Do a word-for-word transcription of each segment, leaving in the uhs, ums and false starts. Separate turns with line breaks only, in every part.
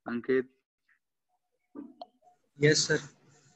अंकित।
Yes sir.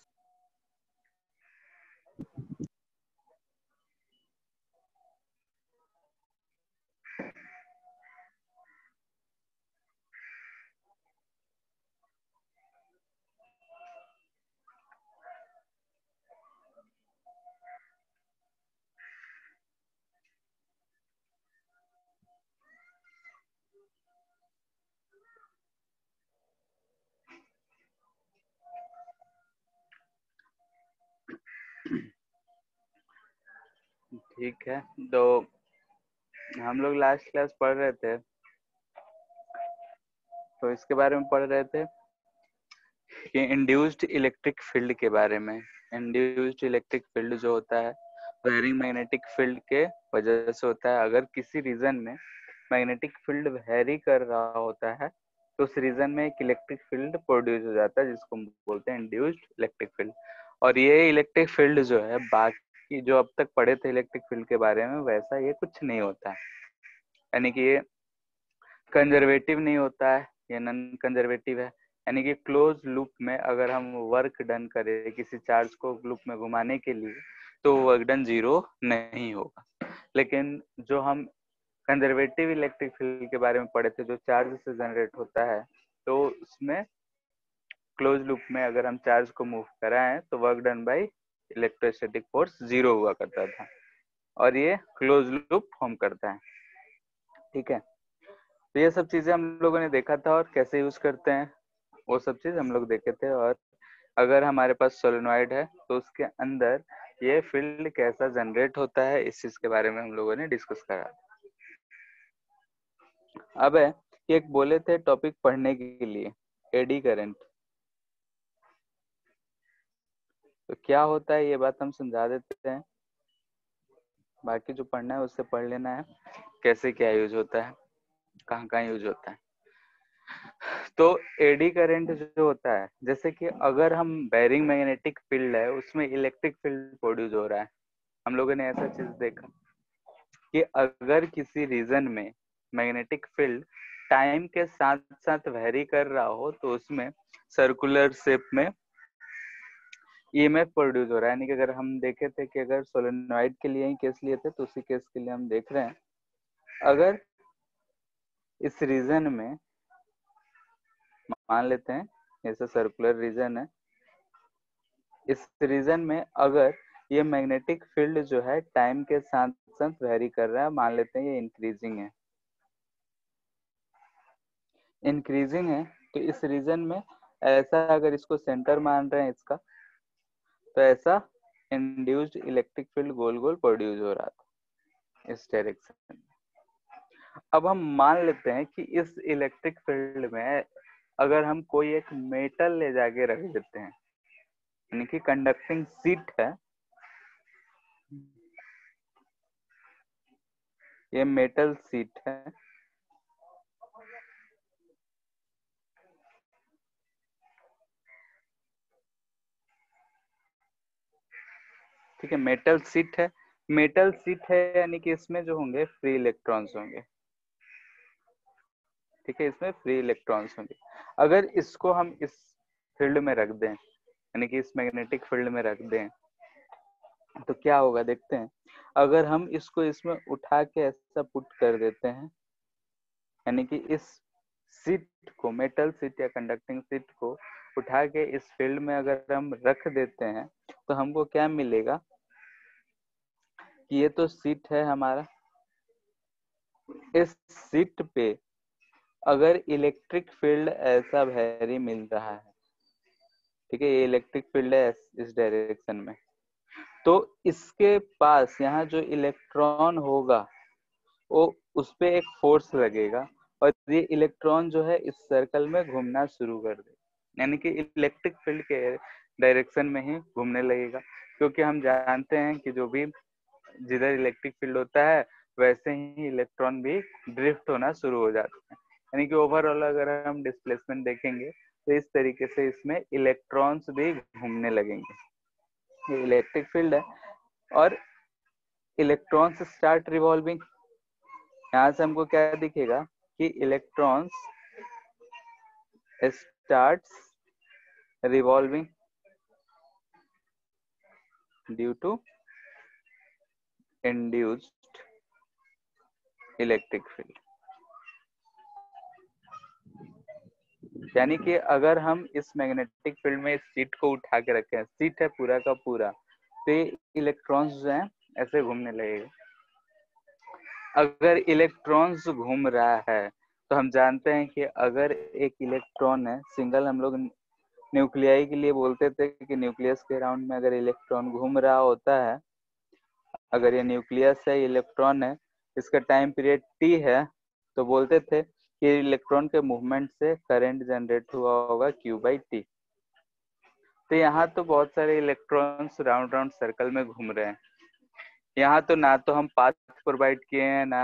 ठीक है, तो हम लोग लास्ट क्लास पढ़ रहे थे, तो इसके बारे में पढ़ रहे थे कि इंड्यूस्ड इलेक्ट्रिक फील्ड के बारे में। इंड्यूस्ड इलेक्ट्रिक फील्ड जो होता है वेरिंग मैग्नेटिक फील्ड के वजह से होता है। अगर किसी रीजन में मैग्नेटिक फील्ड वेरी कर रहा होता है तो उस रीजन में एक इलेक्ट्रिक फील्ड प्रोड्यूस हो जाता है, जिसको हम बोलते हैं इंड्यूस्ड इलेक्ट्रिक फील्ड। और ये इलेक्ट्रिक फील्ड जो है बाकी जो अब तक पढ़े थे इलेक्ट्रिक फील्ड के बारे में वैसा ये कुछ नहीं होता है, यानी कि ये कंजर्वेटिव नहीं होता है, ये नॉन कंजर्वेटिव है। यानी कि क्लोज लूप में अगर हम वर्क डन करें किसी चार्ज को लूप में घुमाने के लिए तो वर्क डन जीरो नहीं होगा। लेकिन जो हम कंजर्वेटिव इलेक्ट्रिक फील्ड के बारे में पढ़े थे जो चार्ज से जनरेट होता है, तो उसमें क्लोज लूप में अगर हम चार्ज को मूव कराएं तो work done by electrostatic force zero हुआ करता था, और ये क्लोज लूप फॉर्म करता है। ठीक है, तो ये सब चीजें हम लोगों ने देखा था और कैसे यूज करते हैं वो सब चीज हम लोग देखे थे। और अगर हमारे पास सोलेनॉइड है तो उसके अंदर ये फील्ड कैसा जनरेट होता है इस चीज के बारे में हम लोगों ने डिस्कस करा। अब है एक बोले थे टॉपिक पढ़ने के लिए, एडी करंट। तो क्या होता है ये बात हम समझा देते हैं, बाकी जो पढ़ना है उससे पढ़ लेना है कैसे क्या यूज होता है, कहाँ कहाँ यूज होता है। तो एडी करंट जो होता है, जैसे कि अगर हम बेरिंग मैग्नेटिक फील्ड है उसमें इलेक्ट्रिक फील्ड प्रोड्यूस हो रहा है, हम लोगों ने ऐसा चीज देखा कि अगर किसी रीजन में मैग्नेटिक फील्ड टाइम के साथ साथ वेरी कर रहा हो तो उसमें सर्कुलर शेप में ईएमएफ प्रोड्यूस हो रहा है। यानी कि अगर हम देखे थे कि अगर सोलेनॉइड के लिए ही केस लिए थे तो उसी केस के लिए हम देख रहे हैं, अगर इस रीजन में मान लेते हैं जैसे सर्कुलर रीजन है, इस रीजन में अगर ये मैग्नेटिक फील्ड जो है टाइम के साथ साथ वेरी कर रहा है, मान लेते हैं ये इंक्रीजिंग है इंक्रीजिंग है तो इस रीजन में ऐसा अगर इसको सेंटर मान रहे हैं इसका, तो ऐसा इंड्यूस्ड इलेक्ट्रिक फील्ड गोल गोल प्रोड्यूस हो रहा था इस डायरेक्शन में। अब हम मान लेते हैं कि इस इलेक्ट्रिक फील्ड में अगर हम कोई एक मेटल ले जाके रख देते हैं, यानी कि कंडक्टिंग शीट है, ये मेटल शीट है, ठीक है, मेटल शीट है। मेटल शीट है यानी कि इसमें जो होंगे फ्री इलेक्ट्रॉन्स होंगे, ठीक है, इसमें फ्री इलेक्ट्रॉन्स होंगे। अगर इसको हम इस फील्ड में रख दें, यानी कि इस मैग्नेटिक फील्ड में रख दें, तो क्या होगा देखते हैं। अगर हम इसको इसमें उठा के ऐसा पुट कर देते हैं, यानी कि इस सीट को, मेटल सीट या कंडक्टिंग सीट को उठा के इस फील्ड में अगर हम रख देते हैं तो हमको क्या मिलेगा कि ये तो सीट है हमारा, इस सीट पे अगर इलेक्ट्रिक फील्ड ऐसा वेरी मिल रहा है, ठीक है, ये इलेक्ट्रिक फील्ड है इस डायरेक्शन में, तो इसके पास यहाँ जो इलेक्ट्रॉन होगा वो उस पे एक फोर्स लगेगा और ये इलेक्ट्रॉन जो है इस सर्कल में घूमना शुरू कर दे, यानी कि इलेक्ट्रिक फील्ड के डायरेक्शन में ही घूमने लगेगा। क्योंकि हम जानते हैं कि जो भी जिधर इलेक्ट्रिक फील्ड होता है वैसे ही इलेक्ट्रॉन भी ड्रिफ्ट होना शुरू हो जाते हैं। यानी कि ओवरऑल अगर हम डिस्प्लेसमेंट देखेंगे तो इस तरीके से इसमें इलेक्ट्रॉन्स भी घूमने लगेंगे। ये इलेक्ट्रिक फील्ड है और इलेक्ट्रॉन्स स्टार्ट रिवॉल्विंग। यहाँ से हमको क्या दिखेगा कि electrons starts revolving due to induced electric field। यानी कि अगर हम इस मैग्नेटिक फील्ड में इस सीट को उठा के रखें, सीट है पूरा का पूरा, तो इलेक्ट्रॉन्स जो हैं ऐसे घूमने लगेगा। अगर इलेक्ट्रॉन्स घूम रहा है तो हम जानते हैं कि अगर एक इलेक्ट्रॉन है, सिंगल हम लोग न्यूक्लियाई के लिए बोलते थे कि न्यूक्लियस के अराउंड में अगर इलेक्ट्रॉन घूम रहा होता है, अगर ये न्यूक्लियस है, इलेक्ट्रॉन है, इसका टाइम पीरियड टी है, तो बोलते थे कि इलेक्ट्रॉन के मूवमेंट से करंट जनरेट हुआ होगा क्यू बाई टी। तो यहाँ तो बहुत सारे इलेक्ट्रॉन्स राउंड राउंड सर्कल में घूम रहे हैं। यहाँ तो ना तो हम पाथ प्रोवाइड किए हैं, ना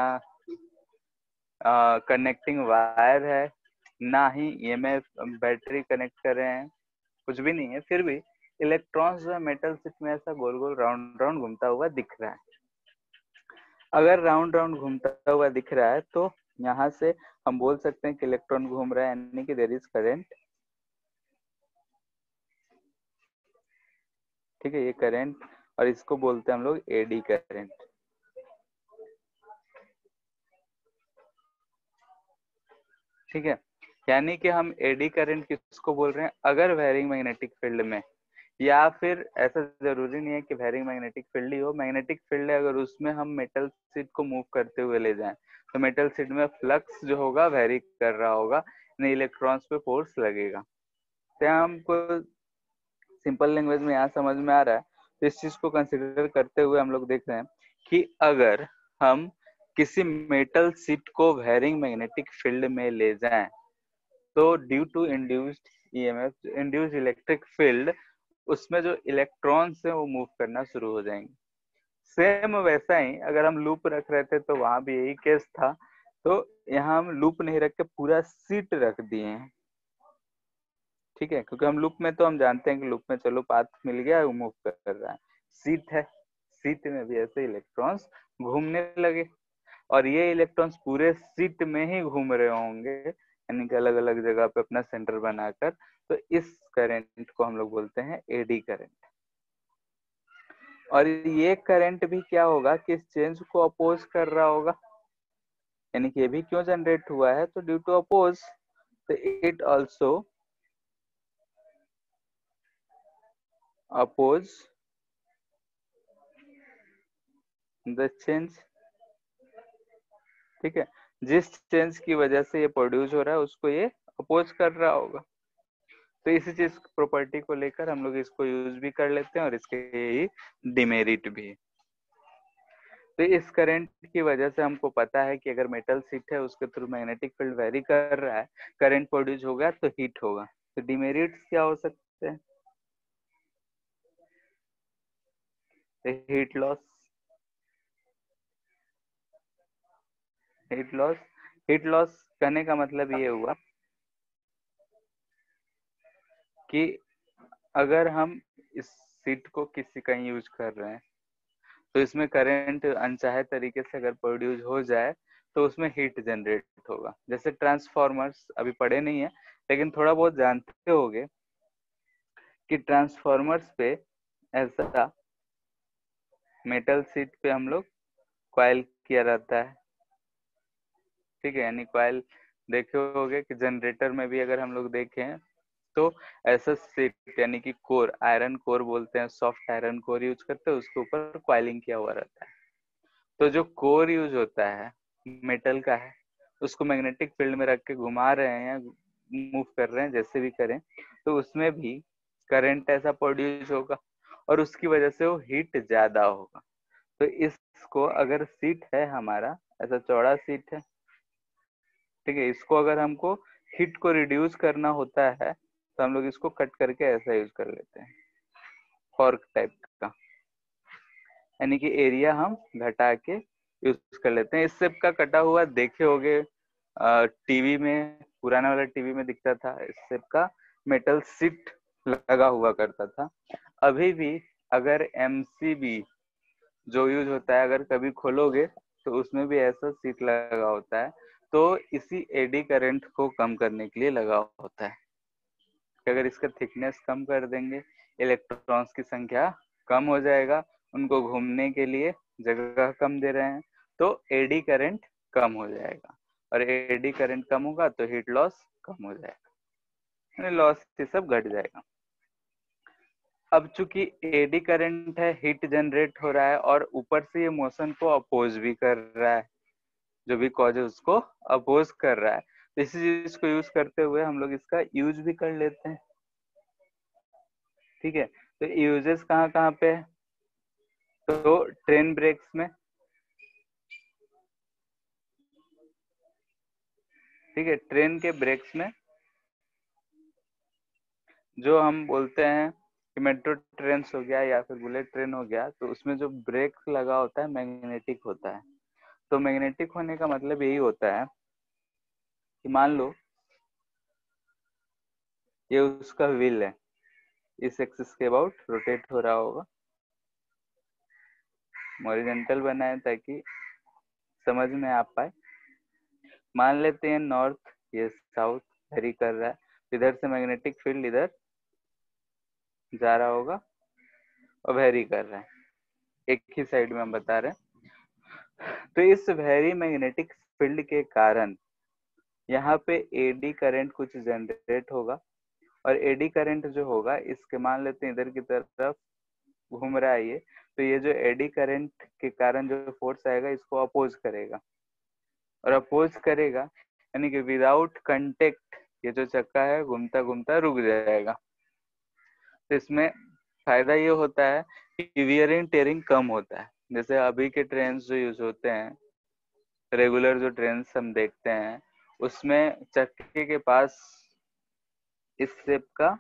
कनेक्टिंग वायर है, ना ही ईएमएफ बैटरी कनेक्ट कर रहे हैं, कुछ भी नहीं है, फिर भी इलेक्ट्रॉन्स जो है मेटल शीट में ऐसा गोल गोल राउंड राउंड घूमता हुआ दिख रहा है। अगर राउंड राउंड घूमता हुआ दिख रहा है तो यहाँ से हम बोल सकते हैं कि इलेक्ट्रॉन घूम रहा है, यानी कि देयर इज करंट। ठीक है, ये करंट, और इसको बोलते हैं हम लोग एडी करंट। ठीक है, यानी कि हम एडी करंट किसको बोल रहे हैं? अगर वैरिंग मैग्नेटिक फील्ड में, या फिर ऐसा जरूरी नहीं है कि वैरिंग मैग्नेटिक फील्ड ही हो, मैग्नेटिक फील्ड है अगर उसमें हम मेटल शीट को मूव करते हुए ले जाएं तो मेटल शीट में फ्लक्स जो होगा वेरी कर रहा होगा, इलेक्ट्रॉन्स पे फोर्स लगेगा। तो हमको सिंपल लैंग्वेज में यहाँ समझ में आ रहा है। तो इस चीज को कंसिडर करते हुए हम लोग देख रहे हैं कि अगर हम किसी मेटल शीट को वैरिंग मैग्नेटिक फील्ड में ले जाएं तो due to induced EMF, induced electric field, उसमें जो इलेक्ट्रॉन्स हैं वो मूव करना शुरू हो जाएंगे। सेम वैसा ही अगर हम लूप रख रहे थे तो वहां भी यही केस था। तो यहाँ हम लूप नहीं रख के पूरा सीट रख दिए हैं। ठीक है, क्योंकि हम लूप में तो हम जानते हैं कि लूप में चलो पाथ मिल गया, वो मूव कर रहा है। सीट है, सीट में भी ऐसे इलेक्ट्रॉन्स घूमने लगे, और ये इलेक्ट्रॉन्स पूरे सीट में ही घूम रहे होंगे, यानी कि अलग अलग जगह पे अपना सेंटर बनाकर। तो इस करंट को हम लोग बोलते हैं एडी करंट। और ये करंट भी क्या होगा कि इस चेंज को अपोज कर रहा होगा, यानी कि ये भी क्यों जनरेट हुआ है? तो ड्यू टू अपोज, तो it also oppose the change. ठीक है, जिस चेंज की वजह से ये प्रोड्यूस हो रहा है उसको ये अपोज कर रहा होगा। तो इसी चीज प्रॉपर्टी को लेकर हम लोग इसको यूज भी कर लेते हैं, और इसके ही डिमेरिट भी। तो इस करंट की वजह से हमको पता है कि अगर मेटल शीट है उसके थ्रू मैग्नेटिक फील्ड वेरी कर रहा है, करंट प्रोड्यूस होगा तो हीट होगा। तो डिमेरिट्स क्या हो सकते हैं? Heat loss, heat loss heat loss कहने का मतलब ये हुआ कि अगर हम इस सीट को किसी कहीं यूज कर रहे हैं तो इसमें करंट अनचाहे तरीके से अगर प्रोड्यूस हो जाए तो उसमें हीट जनरेट होगा। जैसे ट्रांसफॉर्मर्स, अभी पढ़े नहीं है लेकिन थोड़ा बहुत जानते होंगे कि ट्रांसफॉर्मर्स पे ऐसा मेटल शीट पे हम लोग कॉइल किया रहता है। ठीक है, यानी कॉइल देखे होगे कि जनरेटर में भी अगर हम लोग देखें तो ऐसा शीट, यानी कि कोर, आयरन कोर बोलते हैं, सॉफ्ट आयरन कोर यूज करते हैं, उसके ऊपर कॉइलिंग किया हुआ रहता है। तो जो कोर यूज होता है मेटल का है, उसको मैग्नेटिक फील्ड में रख के घुमा रहे हैं या मूव कर रहे हैं, जैसे भी करें, तो उसमें भी करंट ऐसा प्रोड्यूस होगा और उसकी वजह से वो हीट ज्यादा होगा। तो इसको अगर सीट है हमारा, ऐसा चौड़ा सीट है, ठीक है, इसको अगर हमको हीट को रिड्यूस करना होता है तो हम लोग इसको कट करके ऐसा यूज कर लेते हैं, फॉर्क टाइप का, यानी कि एरिया हम घटा के यूज कर लेते हैं। इस शेप का कटा हुआ देखे होगे टीवी में, पुराना वाला टीवी में दिखता था, इस शेप का मेटल सीट लगा हुआ करता था। अभी भी अगर एमसीबी जो यूज होता है, अगर कभी खोलोगे तो उसमें भी ऐसा सीट लगा होता है। तो इसी एडी करंट को कम करने के लिए लगा होता है। कि अगर इसका थिकनेस कम कर देंगे, इलेक्ट्रॉन्स की संख्या कम हो जाएगा, उनको घूमने के लिए जगह कम दे रहे हैं, तो एडी करंट कम हो जाएगा, और एडी करंट कम होगा तो हीट लॉस कम हो जाएगा, लॉस ये सब घट जाएगा। अब चूंकि एडी करंट है, हीट जनरेट हो रहा है और ऊपर से ये मोशन को अपोज भी कर रहा है, जो भी कॉज है उसको अपोज कर रहा है, तो इसी चीज को यूज करते हुए हम लोग इसका यूज भी कर लेते हैं। ठीक है, तो यूजेस कहाँ कहाँ पे है? तो ट्रेन ब्रेक्स में, ठीक है, ट्रेन के ब्रेक्स में जो हम बोलते हैं कि मेट्रो ट्रेन हो गया या फिर बुलेट ट्रेन हो गया, तो उसमें जो ब्रेक लगा होता है मैग्नेटिक होता है। तो मैग्नेटिक होने का मतलब यही होता है कि मान लो ये उसका व्हील है, इस एक्सिस के अबाउट रोटेट हो रहा होगा, हॉरिजॉन्टल बनाए ताकि समझ में आ पाए। मान लेते हैं नॉर्थ, ये साउथ वेरी कर रहा है, इधर से मैग्नेटिक फील्ड इधर जा रहा होगा और वेरी कर रहा है, एक ही साइड में हम बता रहे हैं। तो इस वेरी मैग्नेटिक फील्ड के कारण यहाँ पे एडी करंट कुछ जनरेट होगा, और एडी करंट जो होगा इसके मान लेते हैं इधर की तरफ घूम रहा है ये, तो ये जो एडी करंट के कारण जो फोर्स आएगा इसको अपोज करेगा, और अपोज करेगा यानी कि विदाउट कंटेक्ट ये जो चक्का है घूमता घूमता रुक जाएगा। तो इसमें फायदा ये होता है कि वियरिंग टेयरिंग कम होता है। जैसे अभी के ट्रेन जो यूज होते हैं, रेगुलर जो ट्रेन हम देखते हैं, उसमें चक्के के पास इस शेप का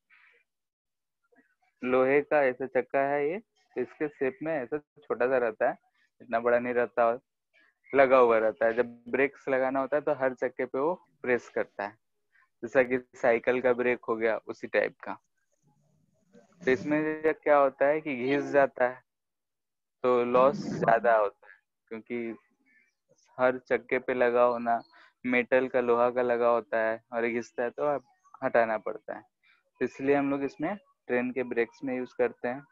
लोहे का ऐसा चक्का है, ये इसके शेप में ऐसा छोटा सा रहता है, इतना बड़ा नहीं रहता, लगा हुआ रहता है। जब ब्रेक्स लगाना होता है तो हर चक्के पे वो प्रेस करता है, जैसा कि साइकिल का ब्रेक हो गया उसी टाइप का। तो इसमें क्या होता है कि घिस जाता है तो लॉस ज्यादा होता है, क्योंकि हर चक्के पे लगा होना, मेटल का लोहा का लगा होता है और घिसता है तो हटाना पड़ता है, तो इसलिए हम लोग इसमें ट्रेन के ब्रेक्स में यूज करते हैं।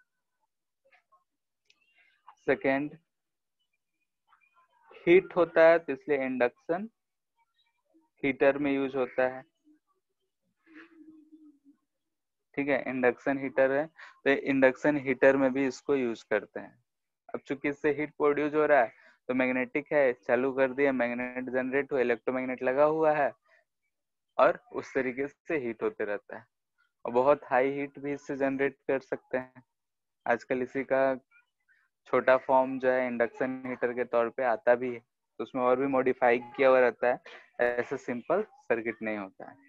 सेकेंड, हीट होता है तो इसलिए इंडक्शन हीटर में यूज होता है। ठीक है, इंडक्शन हीटर है तो इंडक्शन हीटर में भी इसको यूज करते हैं। अब चूंकि इससे हीट प्रोड्यूस हो रहा है तो मैग्नेटिक है, चालू कर दिया, मैग्नेट जनरेट हुआ, इलेक्ट्रोमैग्नेट लगा हुआ है और उस तरीके से हीट होते रहता है, और बहुत हाई हीट भी इससे जनरेट कर सकते हैं। आजकल इसी का छोटा फॉर्म जो है इंडक्शन हीटर के तौर पे आता भी है, तो उसमें और भी मॉडिफाई किया हुआ रहता है, ऐसे सिंपल सर्किट नहीं होता है।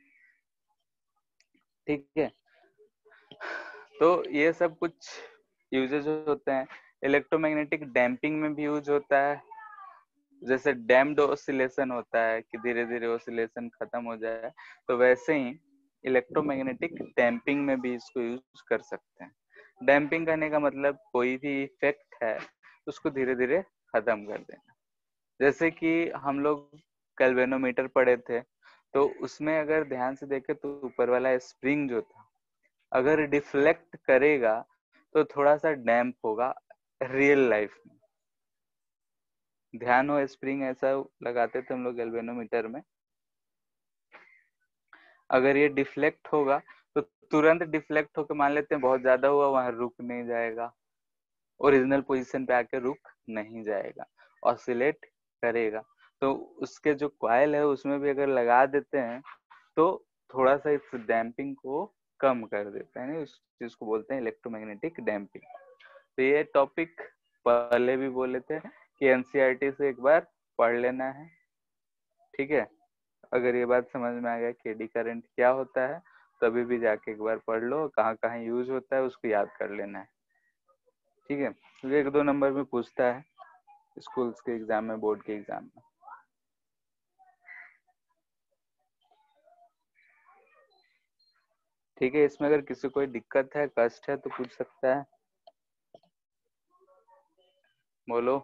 ठीक है, तो ये सब कुछ यूजेज होते हैं। इलेक्ट्रोमैग्नेटिक डैम्पिंग में भी यूज होता है, जैसे डैम्ड ऑसिलेशन होता है कि धीरे धीरे ऑसिलेशन खत्म हो जाए, तो वैसे ही इलेक्ट्रोमैग्नेटिक डैम्पिंग में भी इसको यूज कर सकते हैं। डैम्पिंग करने का मतलब कोई भी इफेक्ट है उसको धीरे धीरे खत्म कर देना। जैसे कि हम लोग कैल्वेनोमीटर पढ़े थे, तो उसमें अगर ध्यान से देखें तो ऊपर वाला स्प्रिंग जो था अगर डिफ्लेक्ट करेगा तो थोड़ा सा डैम्प होगा रियल लाइफ में। ध्यान हो, स्प्रिंग ऐसा लगाते थे हम लोग गैल्वेनोमीटर में, अगर ये डिफ्लेक्ट होगा तो तुरंत डिफ्लेक्ट होकर मान लेते हैं बहुत ज्यादा हुआ, वहां रुक नहीं जाएगा, ओरिजिनल पोजीशन पे आके रुक नहीं जाएगा, ऑसिलेट करेगा। तो उसके जो कॉइल है उसमें भी अगर लगा देते हैं तो थोड़ा सा इस डैम्पिंग को कम कर देता है, उस चीज को बोलते हैं इलेक्ट्रोमैग्नेटिक डैम्पिंग। तो ये टॉपिक पहले भी बोले थे कि एनसीईआरटी से एक बार पढ़ लेना है। ठीक है, अगर ये बात समझ में आ गया कि एडी करंट क्या होता है तो अभी भी जाके एक बार पढ़ लो, कहाँ कहाँ यूज होता है उसको याद कर लेना है। ठीक है, क्योंकि एक दो नंबर में पूछता है स्कूल्स के एग्जाम में, बोर्ड के एग्जाम में। ठीक है, इसमें अगर किसी कोई दिक्कत है, कष्ट है तो पूछ सकता है, बोलो।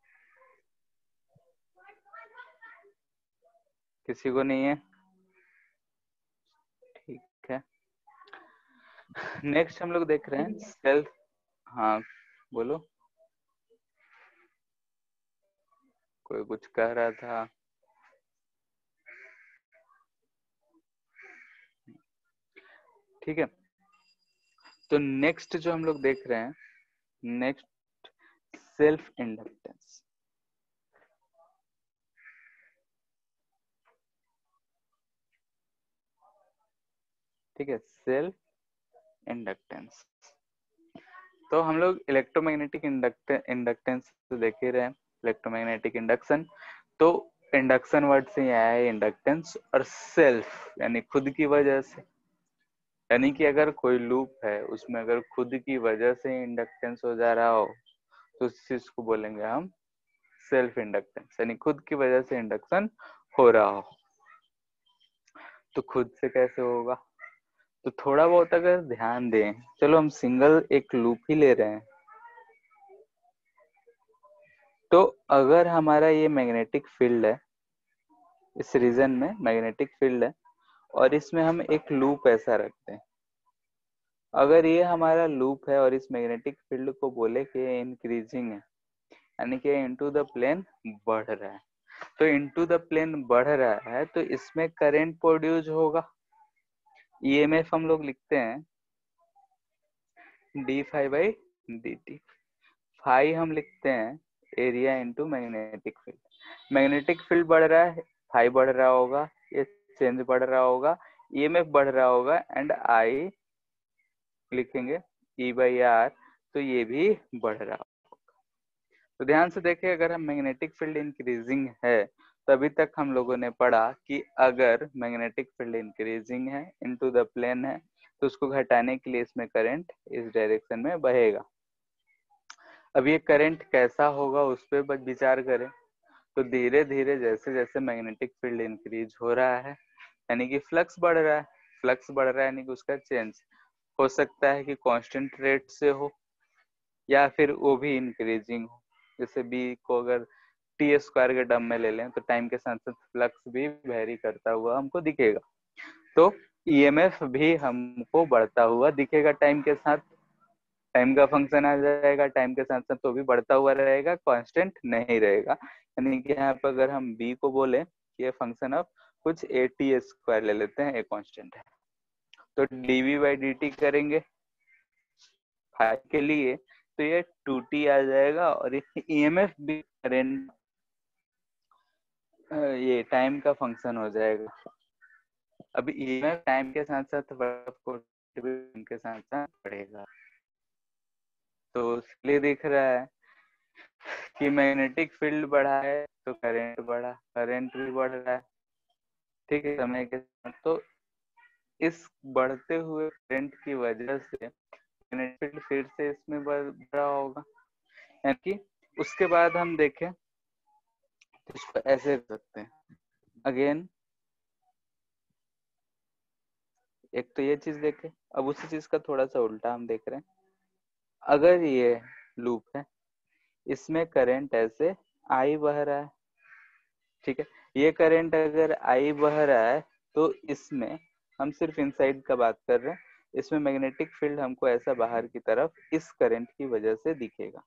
किसी को नहीं है? नेक्स्ट हम लोग देख रहे हैं सेल्फ, हाँ बोलो, कोई कुछ कह रहा था। ठीक है, तो नेक्स्ट जो हम लोग देख रहे हैं, नेक्स्ट सेल्फ इंडक्टेंस। ठीक है, सेल्फ इंडक्टेंस। तो हम लोग इलेक्ट्रोमैग्नेटिक इंडक्टेंस तो देख ही रहे हैं, इलेक्ट्रोमैग्नेटिक इंडक्शन। तो इंडक्शन वर्ड से ही आया है इंडक्टेंस, और सेल्फ यानी खुद की वजह से, यानी कि अगर कोई लूप है उसमें अगर खुद की वजह से इंडक्टेंस हो जा रहा हो तो उस चीज को बोलेंगे हम सेल्फ इंडक्टेंस, यानी खुद की वजह से इंडक्शन हो रहा हो। तो खुद से कैसे होगा, तो थोड़ा बहुत अगर ध्यान दें, चलो हम सिंगल एक लूप ही ले रहे हैं। तो अगर हमारा ये मैग्नेटिक फील्ड है, इस रीजन में मैग्नेटिक फील्ड है, और इसमें हम एक लूप ऐसा रखते हैं, अगर ये हमारा लूप है और इस मैग्नेटिक फील्ड को बोले कि इंक्रीजिंग है, यानी कि इनटू द प्लेन बढ़ रहा है, तो इनटू द प्लेन बढ़ रहा है तो इसमें करंट प्रोड्यूस होगा। ईएमएफ हम लोग लिखते हैं D five by D T. Phi हम लिखते हैं area into magnetic field. Magnetic field बढ़ रहा है, फाई बढ़ रहा होगा, ये चेंज बढ़ रहा होगा, ईएमएफ बढ़ रहा होगा, एंड आई लिखेंगे ई बाई आर, तो ये भी बढ़ रहा होगा। तो ध्यान से देखें, अगर हम मैग्नेटिक फील्ड इंक्रीजिंग है तो अभी तक हम लोगों ने पढ़ा कि अगर मैग्नेटिक फील्ड इंक्रीजिंग है, इनटू द प्लेन है, तो उसको घटाने के लिए इसमें करंट इस डायरेक्शन में बहेगा। अब ये करंट कैसा होगा उस पर विचार करें, तो धीरे धीरे जैसे जैसे मैग्नेटिक फील्ड इंक्रीज हो रहा है, यानी कि फ्लक्स बढ़ रहा है, फ्लक्स बढ़ रहा है यानी कि उसका चेंज हो सकता है कि कांस्टेंट रेट से हो या फिर वो भी इंक्रीजिंग हो। जैसे बी को अगर टी स्क्वायर के टर्म में ले लें तो टाइम के साथ साथ फ्लक्स भी वेरी करता हुआ हमको दिखेगा, तो ईएमएफ भी हमको बढ़ता हुआ दिखेगा टाइम के साथ। टाइम का फंक्शन आ जाएगा, टाइम के साथ साथ तो भी बढ़ता हुआ रहेगा, कांस्टेंट नहीं रहेगा। यानी कि यहाँ पर अगर हम बी को बोले कि ये फंक्शन ऑफ कुछ ए टी स्क्वायर ले लेते हैं, ए कांस्टेंट है, तो डीवी बाई डी टी करेंगे फाइव के लिए, तो ये टू टी आ जाएगा, और ईएमएफ भी करंट ये टाइम का फंक्शन हो जाएगा। अभी ईएमएफ टाइम के साथ साथ टाइम के साथ साथ बढ़ेगा, तो इसलिए दिख रहा है कि मैग्नेटिक फील्ड बढ़ा है तो करंट बढ़ा, करंट भी बढ़ रहा है, ठीक है, समय के साथ। तो इस बढ़ते हुए करंट की वजह से मैग्नेटिक फील्ड फिर से इसमें बढ़ रहा होगा। यानी कि उसके बाद हम देखें तो इसको ऐसे कर सकते हैं, अगेन एक तो ये चीज देखें, अब उसी चीज का थोड़ा सा उल्टा हम देख रहे हैं। अगर ये लूप है, इसमें करंट ऐसे आई बह रहा है, ठीक है, ये करंट अगर आई बह रहा है तो इसमें हम सिर्फ इनसाइड का बात कर रहे हैं, इसमें मैग्नेटिक फील्ड हमको ऐसा बाहर की तरफ इस करंट की वजह से दिखेगा।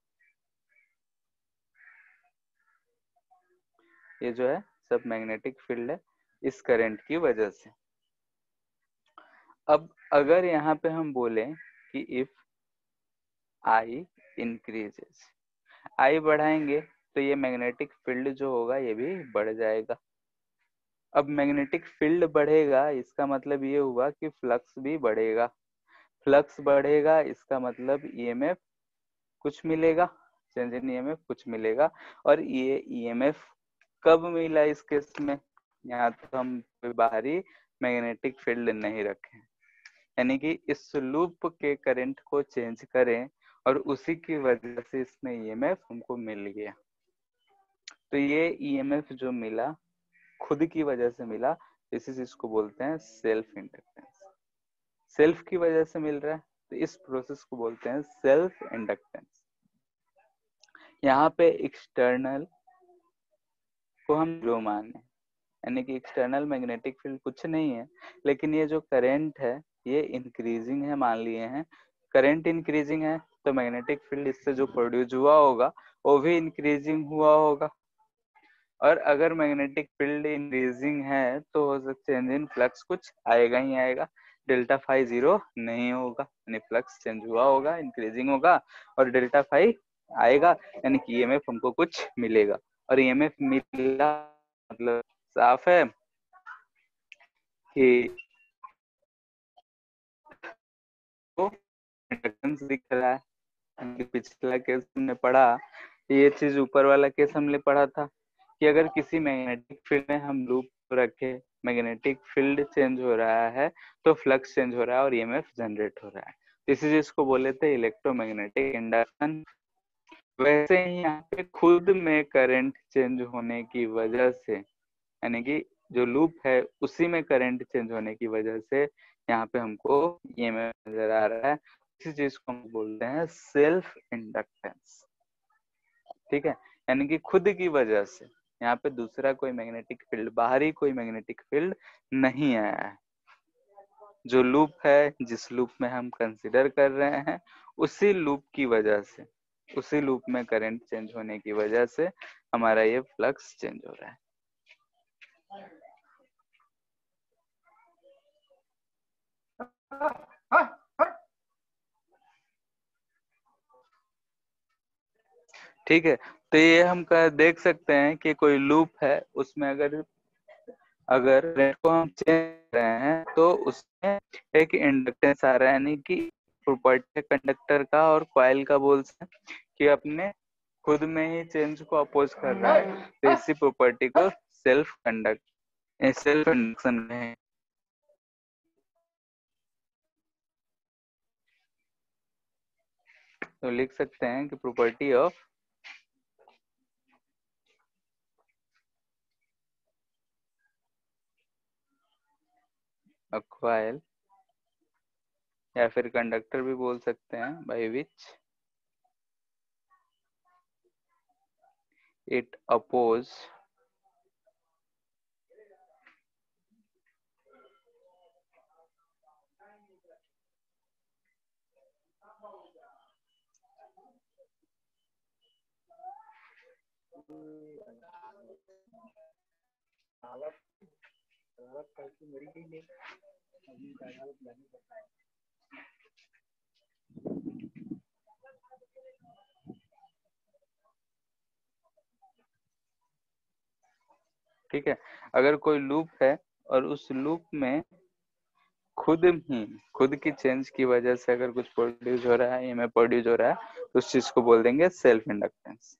ये जो है सब मैग्नेटिक फील्ड है इस करंट की वजह से। अब अगर यहाँ पे हम बोले कि इफ आई इंक्रीजेस, आई बढ़ाएंगे तो ये मैग्नेटिक फील्ड जो होगा ये भी बढ़ जाएगा। अब मैग्नेटिक फील्ड बढ़ेगा इसका मतलब ये हुआ कि फ्लक्स भी बढ़ेगा, फ्लक्स बढ़ेगा इसका मतलब ईएमएफ कुछ मिलेगा, चेंज इन ईएमएफ कुछ मिलेगा। और ये ईएमएफ कब मिला इस केस में, यहाँ तो हम बाहरी मैग्नेटिक फील्ड नहीं रखे, यानी कि इस लूप के करंट को चेंज करें और उसी की वजह से इसमें ईएमएफ हमको मिल गया। तो ये ईएमएफ जो मिला खुद की वजह से मिला, इसी चीज को बोलते हैं सेल्फ इंडक्टेंस। सेल्फ की वजह से मिल रहा है तो इस प्रोसेस को बोलते हैं सेल्फ इंडक्टेंस। यहाँ पे एक्सटर्नल को हम जो माने, यानी कि एक्सटर्नल मैग्नेटिक फील्ड कुछ नहीं है, लेकिन ये जो करंट है ये इंक्रीजिंग है मान लिए हैं, करंट इंक्रीजिंग है तो मैग्नेटिक फील्ड इससे जो प्रोड्यूस हुआ होगा वो भी इंक्रीजिंग हुआ होगा। और अगर मैग्नेटिक फील्ड इंक्रीजिंग है तो हो सकता है चेंज इन फ्लक्स कुछ आएगा ही आएगा, डेल्टा फाई जीरो नहीं होगा, यानी फ्लक्स चेंज हुआ होगा, इंक्रीजिंग होगा और डेल्टा फाई आएगा, यानी कि ईएमएफ हमको कुछ मिलेगा। और ईएमएफ मिला मतलब साफ है कि तो इंडक्टेंस दिख रहा है। पिछला केस हमने पढ़ा, ये चीज ऊपर वाला केस हमने पढ़ा था कि अगर किसी मैग्नेटिक फील्ड में हम लूप रखे, मैग्नेटिक फील्ड चेंज हो रहा है तो फ्लक्स चेंज हो रहा है और ईएमएफ जनरेट हो रहा है, इसी चीज को बोले थे इलेक्ट्रोमैग्नेटिक इंडक्शन। वैसे ही यहाँ पे खुद में करंट चेंज होने की वजह से, यानी कि जो लूप है उसी में करंट चेंज होने की वजह से यहाँ पे हमको ईएमएफ नजर आ रहा है, इसी चीज को हम बोलते हैं सेल्फ इंडक्टेंस। ठीक है, यानी कि खुद की वजह से, यहाँ पे दूसरा कोई मैग्नेटिक फील्ड, बाहरी कोई मैग्नेटिक फील्ड नहीं आया है, जो लूप है जिस लूप में हम कंसीडर कर रहे हैं उसी लूप की वजह से, उसी लूप में करंट चेंज होने की वजह से हमारा ये फ्लक्स चेंज हो रहा है। ठीक है, तो ये हम देख सकते हैं कि कोई लूप है, उसमें अगर अगर करंट को हम चेंज कर रहे हैं तो उसमें एक इंडक्टेंस आ रहा है, यानी कि प्रॉपर्टी कंडक्टर का और कॉइल का बोल सकते कि अपने खुद में ही चेंज को अपोज कर रहा है, तो इसी प्रॉपर्टी को सेल्फ कंडक्ट सेल्फ इंडक्शन में। तो लिख सकते हैं कि प्रॉपर्टी ऑफ अ कॉइल, या फिर कंडक्टर भी बोल सकते हैं, बाय विच इट अपोज ठीक है, अगर कोई लूप है और उस लूप में खुद ही खुद की चेंज की वजह से अगर कुछ प्रोड्यूस हो रहा है, ईएमएफ प्रोड्यूस हो रहा है, तो उस चीज को बोल देंगे सेल्फ इंडक्टेंस,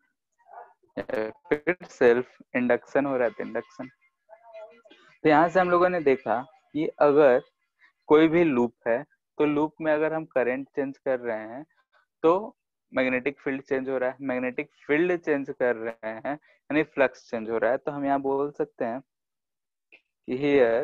फिर सेल्फ इंडक्शन हो रहा है इंडक्शन। तो यहाँ से हम लोगों ने देखा कि अगर कोई भी लूप है तो लूप में अगर हम करंट चेंज कर रहे हैं तो मैग्नेटिक फील्ड चेंज हो रहा है, मैग्नेटिक फील्ड चेंज कर रहे हैं यानी फ्लक्स चेंज हो रहा है। तो हम यहाँ बोल सकते हैं कि हियर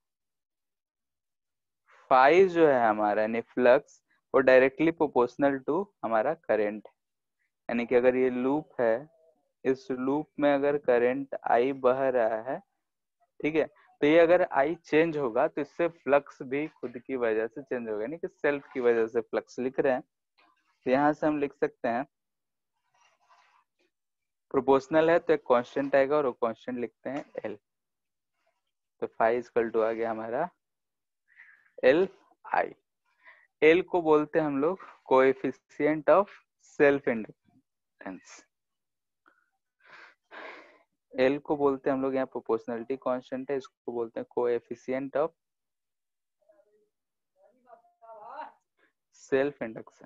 फाई जो है हमारा यानी फ्लक्स, वो डायरेक्टली प्रोपोर्शनल टू हमारा करंट, यानी कि अगर ये लूप है, इस लूप में अगर करंट आई बह रहा है, ठीक है, तो ये अगर आई चेंज होगा तो इससे फ्लक्स भी खुद की वजह से चेंज होगा, यानी कि सेल्फ की वजह से फ्लक्स लिख रहे हैं। तो यहाँ से हम लिख सकते हैं प्रोपोर्शनल है तो एक कांस्टेंट आएगा और वो कांस्टेंट लिखते हैं एल, तो फाई इक्वल टू आ गया हमारा एल आई। एल को बोलते हैं हम लोग coefficient of self inductance, L को बोलते हैं हम लोग यहाँ प्रोपोर्शनलिटी कांस्टेंट है, इसको बोलते हैं कोएफिशिएंट ऑफ सेल्फ इंडक्शन।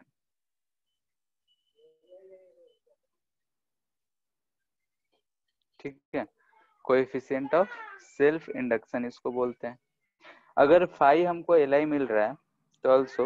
ठीक है, कोएफिशिएंट ऑफ सेल्फ इंडक्शन इसको बोलते हैं। अगर फाई हमको एल आई मिल रहा है तो ऑल्सो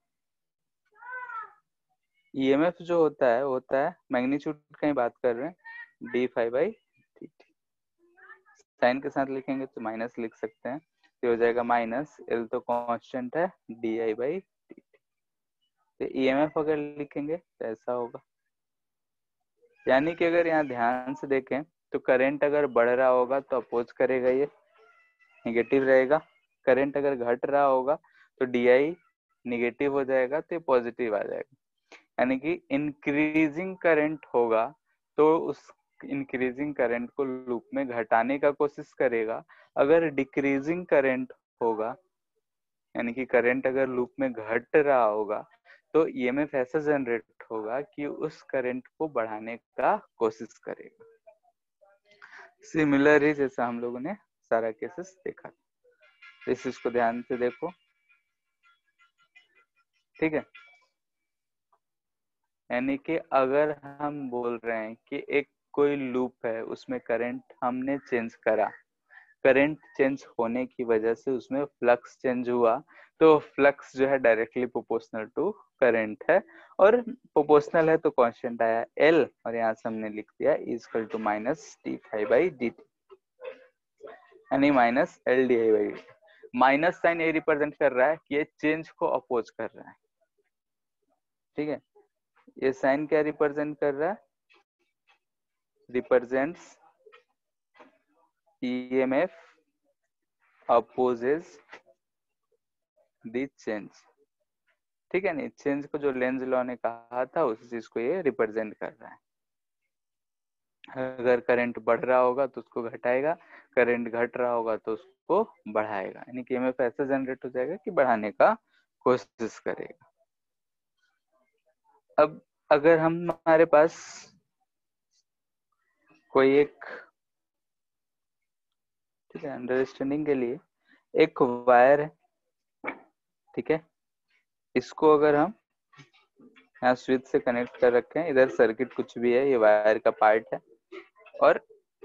ईएमएफ जो होता है होता है मैग्नीट्यूड का ही बात कर रहे हैं, D phi by T, sign के साथ लिखेंगे तो माइनस लिख सकते हैं, तो हो जाएगा माइनस एल तो कांस्टेंट है डी आई बाई टी। तो ईएमएफ अगर लिखेंगे तो ऐसा होगा, यानी कि अगर यहाँ ध्यान से देखें तो करंट अगर बढ़ रहा होगा तो अपोज करेगा, ये नेगेटिव रहेगा, करंट अगर घट रहा होगा तो डी आई निगेटिव हो जाएगा तो ये पॉजिटिव आ जाएगा, यानी कि इंक्रीजिंग करंट होगा तो उस इंक्रीजिंग करंट को लूप में घटाने का कोशिश करेगा। अगर डिक्रीजिंग करंट होगा, यानी कि करंट अगर लूप में घट रहा होगा, तो ईएमएफ ऐसा जनरेट होगा कि उस करंट को बढ़ाने का कोशिश करेगा। सिमिलर ही जैसा हम लोगों ने सारा केसेस देखा, इस चीज को ध्यान से देखो, ठीक है। यानी कि अगर हम बोल रहे हैं कि एक कोई लूप है, उसमें करंट हमने चेंज करा, करंट चेंज होने की वजह से उसमें फ्लक्स चेंज हुआ, तो फ्लक्स जो है डायरेक्टली प्रोपोर्शनल टू करंट है, और प्रोपोर्शनल है तो कांस्टेंट आया एल, और यहाँ से हमने लिख दिया is equal to minus D five by D T, यानी minus L D I by D. Minus sign ये रिप्रेजेंट कर रहा है कि ये चेंज को अपोज कर रहा है, ठीक है। ये साइन क्या रिप्रेजेंट कर रहा है, represents EMF opposes the change, ठीक है। नहीं, चेंज को जो लेंज लॉ ने कहा था उस चीज को ये रिप्रेजेंट कर रहा है। अगर करंट बढ़ रहा होगा तो उसको घटाएगा, करंट घट रहा होगा तो उसको बढ़ाएगा, यानी कि ईएमएफ ऐसा जनरेट हो जाएगा कि बढ़ाने का कोशिश करेगा। अब अगर हम हमारे पास कोई एक, ठीक है, अंडरस्टैंडिंग के लिए एक वायर है, ठीक है, इसको अगर हम यहाँ स्विच से कनेक्ट कर रखे हैं, इधर सर्किट कुछ भी है, ये वायर का पार्ट है, और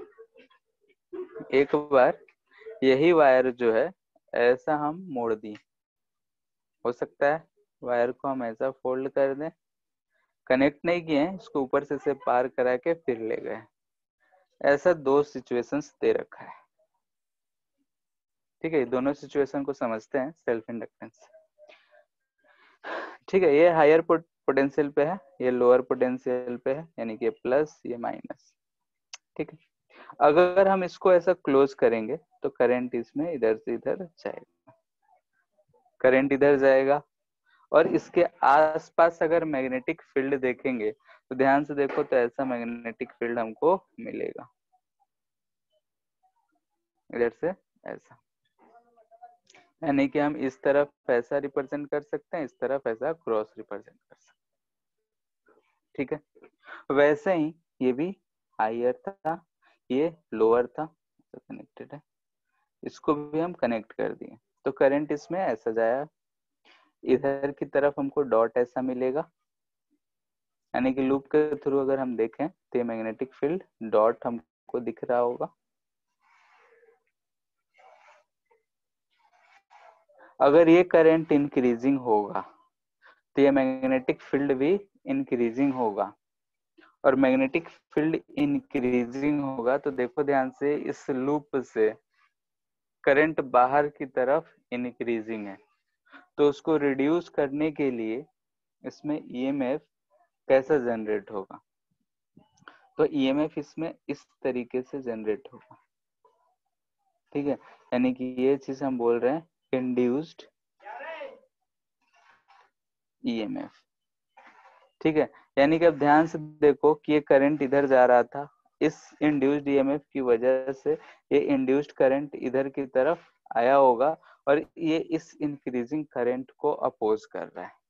एक बार यही वायर जो है ऐसा हम मोड़ दी, हो सकता है वायर को हम ऐसा फोल्ड कर दें, कनेक्ट नहीं किए हैं, इसको ऊपर से से पार करा के फिर ले गए, ऐसा दो सिचुएशंस दे रखा है, ठीक है। दोनों सिचुएशन को समझते हैं सेल्फ इंडक्टेंस, ठीक है। ये हायर पोटेंशियल पे है, ये लोअर पोटेंशियल पे है, यानी कि प्लस ये माइनस, ठीक है। अगर हम इसको ऐसा क्लोज करेंगे तो करंट इसमें इधर से इधर जाएगा, करंट इधर जाएगा, और इसके आसपास अगर मैग्नेटिक फील्ड देखेंगे तो ध्यान से देखो तो ऐसा मैग्नेटिक फील्ड हमको मिलेगा, इधर से ऐसा, यानी कि हम इस तरफ ऐसा रिप्रेजेंट कर सकते हैं, इस तरफ ऐसा क्रॉस रिप्रेजेंट कर सकते हैं, ठीक है। वैसे ही ये भी हायर था, ये लोअर था, तो कनेक्टेड है, इसको भी हम कनेक्ट कर दिए, तो करंट इसमें ऐसा जाया, इधर की तरफ हमको डॉट ऐसा मिलेगा, यानी कि लूप के थ्रू अगर हम देखें तो ये मैग्नेटिक फील्ड डॉट हमको दिख रहा होगा। अगर ये करंट इंक्रीजिंग होगा तो ये मैग्नेटिक फील्ड भी इंक्रीजिंग होगा, और मैग्नेटिक फील्ड इंक्रीजिंग होगा तो देखो ध्यान से, इस लूप से करंट बाहर की तरफ इंक्रीजिंग है, तो उसको रिड्यूस करने के लिए इसमें ईएमएफ कैसा जनरेट होगा, तो ईएमएफ इसमें इस तरीके से जनरेट होगा, ठीक है। यानी कि ये चीज हम बोल रहे हैं इंड्यूस्ड ईएमएफ, ठीक है। यानी कि अब ध्यान से देखो कि ये करंट इधर जा रहा था, इस इंड्यूस्ड ईएमएफ की वजह से ये इंड्यूस्ड करंट इधर की तरफ आया होगा, और ये इस इंक्रीजिंग करंट को अपोज कर रहा है,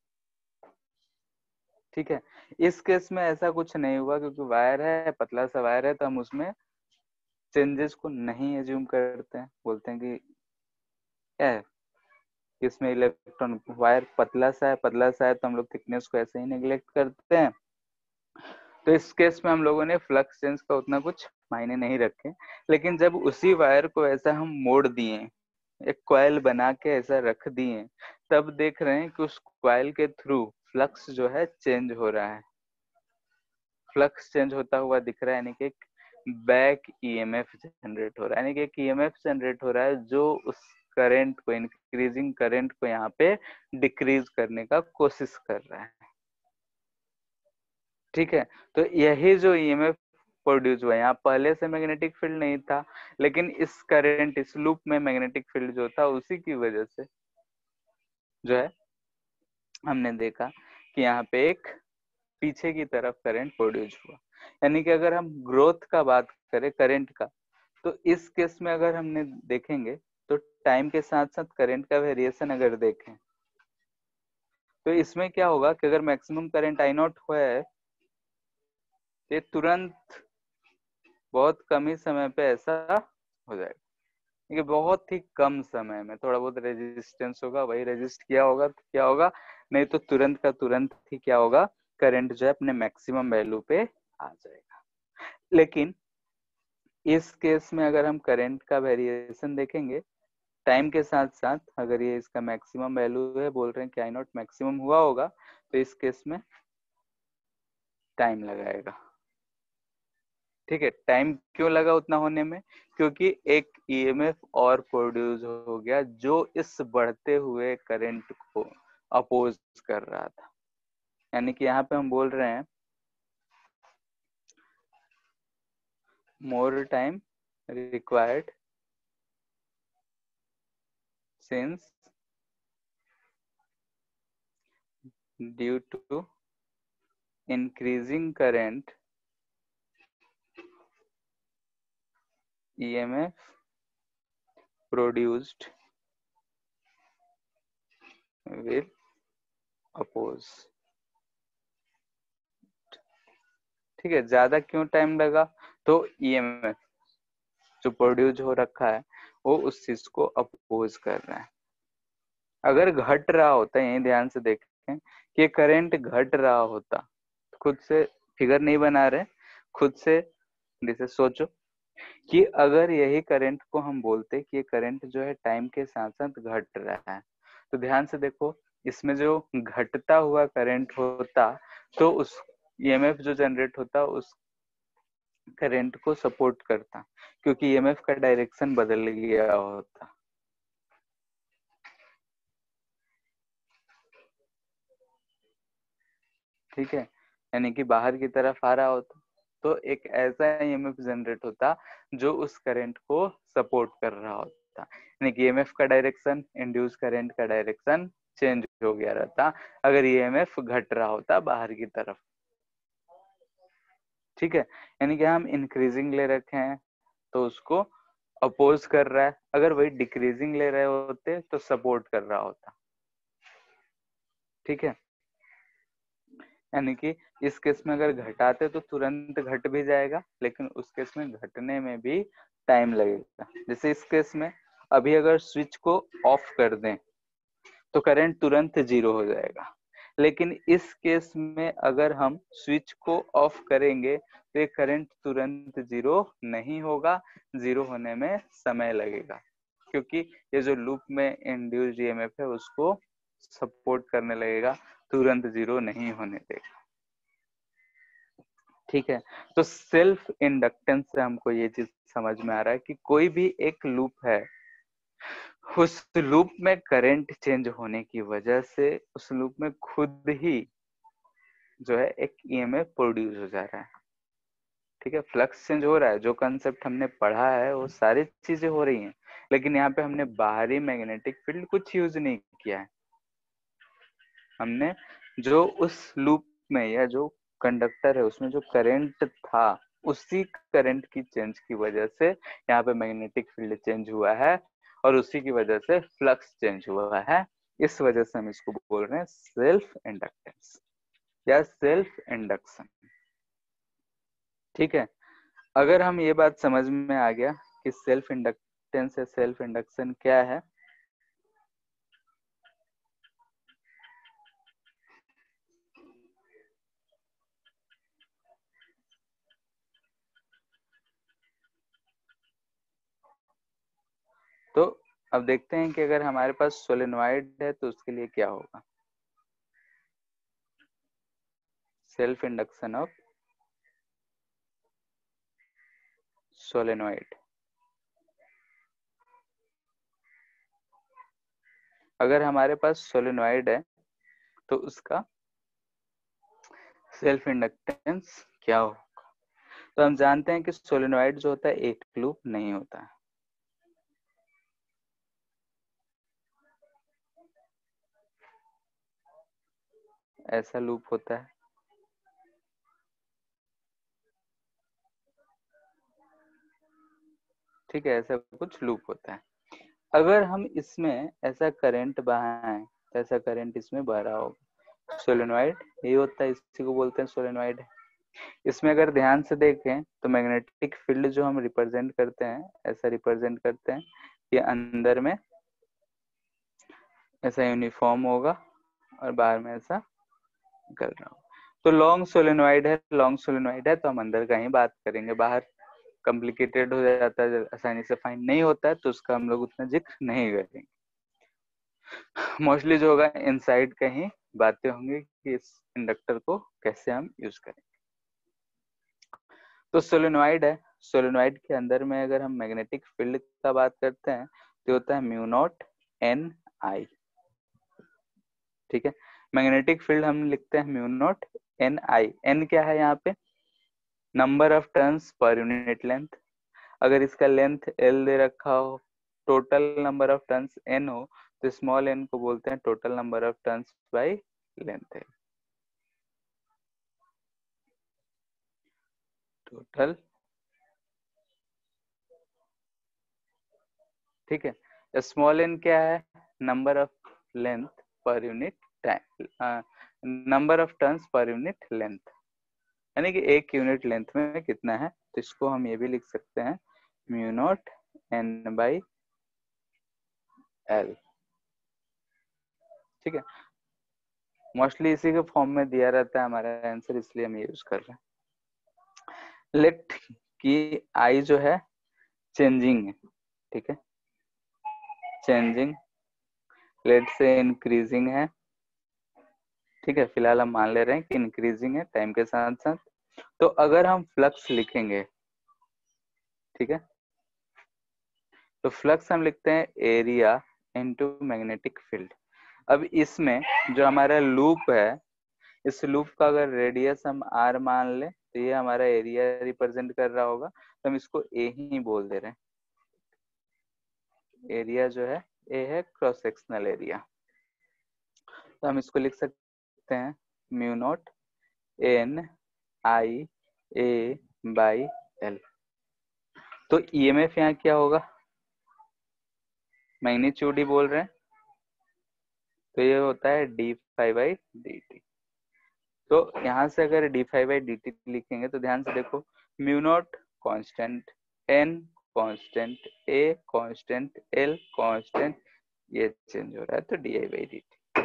ठीक है। इस केस में ऐसा कुछ नहीं हुआ क्योंकि वायर है, पतला सा वायर है, तो हम उसमें चेंजेस को नहीं एज्यूम करते हैं, बोलते हैं कि क्या है, इसमें इलेक्ट्रॉन, वायर पतला सा है, पतला सा है तो हम लोग थिकनेस को ऐसे ही नेग्लेक्ट करते हैं, तो इस केस में हम लोगों ने फ्लक्स चेंज का उतना कुछ मायने नहीं रखे। लेकिन जब उसी वायर को ऐसा हम मोड़ दिए, एक कॉइल बना के ऐसा रख दिए, तब देख रहे हैं कि उस कॉइल के थ्रू फ्लक्स जो है चेंज हो रहा है, फ्लक्स चेंज होता हुआ दिख रहा है, यानी कि एक बैक ईएमएफ जनरेट हो रहा है, यानी कि एक ईएमएफ जनरेट हो रहा है जो उस करंट को, इंक्रीजिंग करंट को यहाँ पे डिक्रीज करने का कोशिश कर रहा है, ठीक है। तो यही जो ईएमएफ प्रोड्यूस हुआ, यहाँ पहले से मैग्नेटिक फील्ड नहीं था, लेकिन इस करंट, इस लूप में मैग्नेटिक फील्ड जो था उसी की वजह से जो है हमने देखा कि यहाँ पे एक पीछे की तरफ करंट प्रोड्यूस हुआ। यानी कि अगर हम ग्रोथ का बात करें करंट का, तो इस केस में अगर हमने देखेंगे तो टाइम के साथ साथ करंट का वेरिएशन अगर देखें तो इसमें क्या होगा कि अगर मैक्सिमम करंट आई नॉट हुआ है तो ये तुरंत बहुत कम ही समय पे ऐसा हो जाएगा, क्योंकि बहुत ही कम समय में थोड़ा बहुत रेजिस्टेंस होगा, वही रेजिस्ट किया होगा तो क्या होगा, नहीं तो तुरंत का तुरंत ही क्या होगा, करंट जो है अपने मैक्सिमम वैल्यू पे आ जाएगा। लेकिन इस केस में अगर हम करंट का वेरिएशन देखेंगे टाइम के साथ साथ, अगर ये इसका मैक्सिमम वैल्यू है, बोल रहे हैं कि आई नॉट मैक्सिमम हुआ होगा, तो इस केस में टाइम लगाएगा। ठीक है, टाइम क्यों लगा उतना होने में, क्योंकि एक ईएमएफ और प्रोड्यूस हो गया जो इस बढ़ते हुए करंट को अपोज कर रहा था। यानी कि यहाँ पे हम बोल रहे हैं more time required since due to increasing current E M F produced will oppose। ठीक है, ज्यादा क्यों टाइम लगा, तो E M F जो प्रोड्यूस हो रखा है वो उस चीज को अपोज कर रहा है। अगर घट रहा होता है, यही ध्यान से देखें कि करंट घट रहा होता, खुद से फिगर नहीं बना रहे, खुद से जैसे सोचो कि अगर यही करंट को हम बोलते कि ये करंट जो है टाइम के साथ साथ घट रहा है, तो ध्यान से देखो इसमें जो घटता हुआ करंट होता तो उस ईएमएफ जो जनरेट होता उस करंट को सपोर्ट करता, क्योंकि ईएमएफ का डायरेक्शन बदल गया होता। ठीक है, यानी कि बाहर की तरफ आ रहा होता तो एक ऐसा ईएमएफ जनरेट होता जो उस करंट को सपोर्ट कर रहा होता, यानी कि ईएमएफ का डायरेक्शन, इंड्यूस करंट का डायरेक्शन चेंज हो गया रहता अगर ईएमएफ घट रहा होता बाहर की तरफ। ठीक है, यानी कि हम इंक्रीजिंग ले रखे हैं तो उसको अपोज कर रहा है, अगर वही डिक्रीजिंग ले रहे होते तो सपोर्ट कर रहा होता। ठीक है, यानी कि इस केस में अगर घटाते तो तुरंत घट भी जाएगा, लेकिन उस केस में घटने में भी टाइम लगेगा। जैसे इस केस में अभी अगर स्विच को ऑफ कर दें तो करंट तुरंत जीरो हो जाएगा, लेकिन इस केस में अगर हम स्विच को ऑफ करेंगे तो ये करंट तुरंत जीरो नहीं होगा, जीरो होने में समय लगेगा, क्योंकि ये जो लूप में इंड्यूस्ड ईएमएफ है उसको सपोर्ट करने लगेगा, तुरंत जीरो नहीं होने देगा। ठीक है, तो सेल्फ इंडक्टेंस से हमको ये चीज समझ में आ रहा है कि कोई भी एक लूप है, उस लूप में करंट चेंज होने की वजह से उस लूप में खुद ही जो है एक ईएमएफ प्रोड्यूस हो जा रहा है। ठीक है, फ्लक्स चेंज हो रहा है, जो कंसेप्ट हमने पढ़ा है वो सारी चीजें हो रही हैं, लेकिन यहाँ पे हमने बाहरी मैग्नेटिक फील्ड कुछ यूज नहीं किया है। हमने जो उस लूप में या जो कंडक्टर है उसमें जो करंट था उसी करंट की चेंज की वजह से यहाँ पे मैग्नेटिक फील्ड चेंज हुआ है और उसी की वजह से फ्लक्स चेंज हुआ है। इस वजह से हम इसको बोल रहे हैं सेल्फ इंडक्टेंस या सेल्फ इंडक्शन। ठीक है, अगर हम ये बात समझ में आ गया कि सेल्फ इंडक्टेंस या सेल्फ इंडक्शन क्या है, तो अब देखते हैं कि अगर हमारे पास सोलेनॉइड है तो उसके लिए क्या होगा। सेल्फ इंडक्शन ऑफ सोलेनॉइड, अगर हमारे पास सोलेनॉइड है तो उसका सेल्फ इंडक्टेंस क्या होगा। तो हम जानते हैं कि सोलेनॉइड जो होता है एक लूप नहीं होता है। ऐसा लूप होता है। ठीक है, ऐसा कुछ लूप होता है। अगर हम इसमें ऐसा करंट बहाएं तो ऐसा करंट इसमें बह रहा होगा, सोलेनॉइड ये होता है, इसी को बोलते हैं सोलेनॉइड। इसमें अगर ध्यान से देखें तो मैग्नेटिक फील्ड जो हम रिप्रेजेंट करते हैं, ऐसा रिप्रेजेंट करते हैं कि अंदर में ऐसा यूनिफॉर्म होगा और बाहर में ऐसा कर रहा होगा। तो लॉन्ग सोलेनॉइड है, लॉन्ग सोलेनॉइड है तो हम अंदर का ही बात करेंगे, बाहर कॉम्प्लिकेटेड हो जाता है, आसानी से फाइंड नहीं होता है तो उसका हम लोग उतना जिक्र नहीं करेंगे। मोस्टली जो होगा इनसाइड का ही बातें होंगी कि इस इंडक्टर को कैसे हम यूज करें। तो सोलेनॉइड है, सोलेनॉइड के अंदर में अगर हम मैग्नेटिक फील्ड का बात करते हैं तो होता है म्यू नॉट एन आई। ठीक है, मैग्नेटिक फील्ड हम लिखते हैं mu naught N I. N क्या है यहाँ पे? Number of turns per unit length. अगर इसका लेंथ एल दे रखा हो, total number of turns N हो, तो स्मॉल एन को बोलते हैं total number of turns by length है। टोटल, ठीक है। स्मॉल एन क्या है? Number of length per unit time, number of turns per unit length, यानी कि एक यूनिट लेंथ में कितना है। तो इसको हम ये भी लिख सकते हैं mu naught N by L. ठीक है, मोस्टली इसी के फॉर्म में दिया रहता है हमारा आंसर, इसलिए हम यूज कर रहे हैं। लेट की आई जो है चेंजिंग है, ठीक है, चेंजिंग, लेट से इंक्रीजिंग है। ठीक है, फिलहाल हम मान ले रहे हैं कि इंक्रीजिंग है टाइम के साथ साथ। तो अगर हम फ्लक्स लिखेंगे, ठीक है, तो फ्लक्स हम लिखते हैं एरिया इनटू मैग्नेटिक फील्ड। अब इसमें जो हमारा लूप है, इस लूप का अगर रेडियस हम आर मान ले तो ये हमारा एरिया रिप्रेजेंट कर रहा होगा, तो हम इसको ए ही बोल दे रहे हैं। एरिया जो है ए है क्रॉस सेक्शनल एरिया, तो हम इसको लिख सकते हैं mu naught N I A by L. तो ईएमएफ यहाँ क्या होगा? मैग्नीट्यूड ही बोल रहे हैं, तो ये होता है D five by D T. तो यहाँ से अगर D five by D T लिखेंगे तो ध्यान से देखो, mu naught constant, N constant, A constant, L constant, ये चेंज हो रहा है तो D I by D T.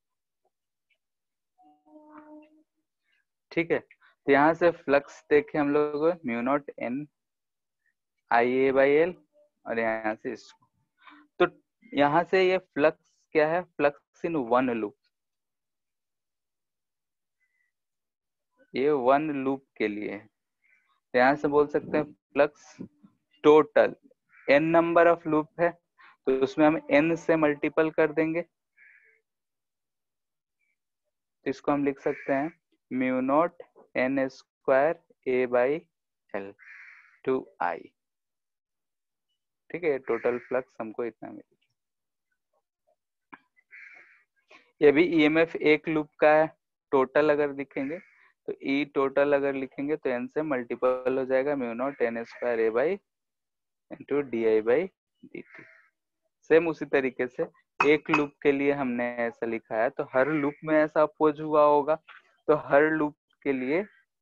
ठीक है, तो यहाँ से फ्लक्स देखे हम लोग mu naught N I A by L, और यहाँ से इसको, तो यहाँ से ये फ्लक्स क्या है? फ्लक्स इन वन लूप, ये वन लूप के लिए है। यहाँ से बोल सकते हैं flux total, N number of loop है तो उसमें हम एन से मल्टीपल कर देंगे, तो इसको हम लिख सकते हैं mu naught N square A by L to I. ठीक है, टोटल फ्लक्स हमको इतना मिलेगा। ये भी ईएमएफ एक लूप का है, टोटल अगर लिखेंगे तो ई टोटल अगर लिखेंगे तो एन से मल्टीपल हो जाएगा, mu naught N square A by into D I by D T. Same उसी तरीके से एक लूप के लिए हमने ऐसा लिखा है, तो हर लूप में ऐसा अपोज हुआ होगा, तो हर लूप के लिए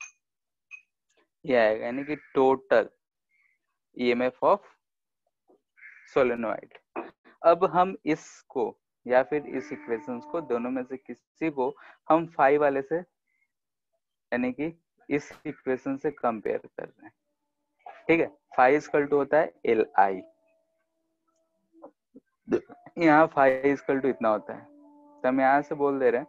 ये आएगा, यानी कि टोटल ईएमएफ ऑफ सोलेनॉइड। अब हम इसको या फिर इस इक्वेशंस को, दोनों में से किसी को हम फाइव वाले से, यानी कि इस इक्वेशन से कंपेयर कर रहे हैं। ठीक है, फाइव इक्वल टू होता है एल आई, यहाँ फाइव इक्वल टू इतना होता है, तो हम यहाँ से बोल दे रहे हैं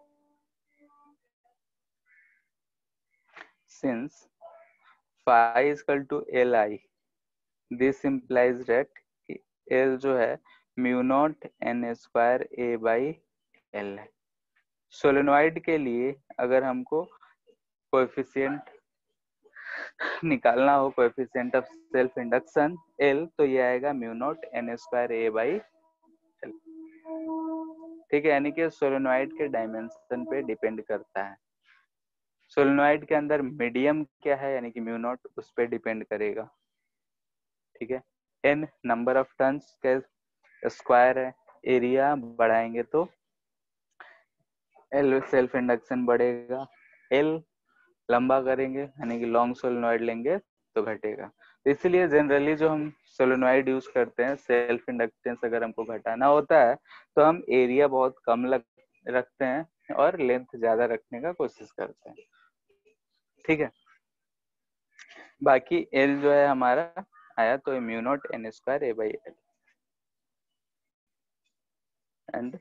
since phi is equal to li, this implies that L जो है mu naught N square A by L है। सोलेनॉइड के लिए अगर हमको कोएफिशिएंट निकालना हो, coefficient of self induction L, तो ये आएगा mu naught N square A by L. ठीक है, यानी कि सोलेनोइड के डायमेंशन पे डिपेंड करता है। सोलेनोइड के अंदर मीडियम क्या है यानी कि म्यू नॉट, उस पर डिपेंड करेगा। ठीक है, एन नंबर ऑफ टर्न्स के स्क्वायर है, एरिया बढ़ाएंगे तो एल सेल्फ इंडक्शन बढ़ेगा, एल लंबा करेंगे यानी कि लॉन्ग सोलेनोइड लेंगे तो घटेगा। तो इसलिए जनरली जो हम सोलेनोइड यूज करते हैं, सेल्फ इंडक्टेंस अगर हमको घटाना होता है तो हम एरिया बहुत कम लग, रखते हैं और लेंथ ज्यादा रखने का कोशिश करते हैं। ठीक है, बाकी एल जो है हमारा आया तो mu naught N square A by L and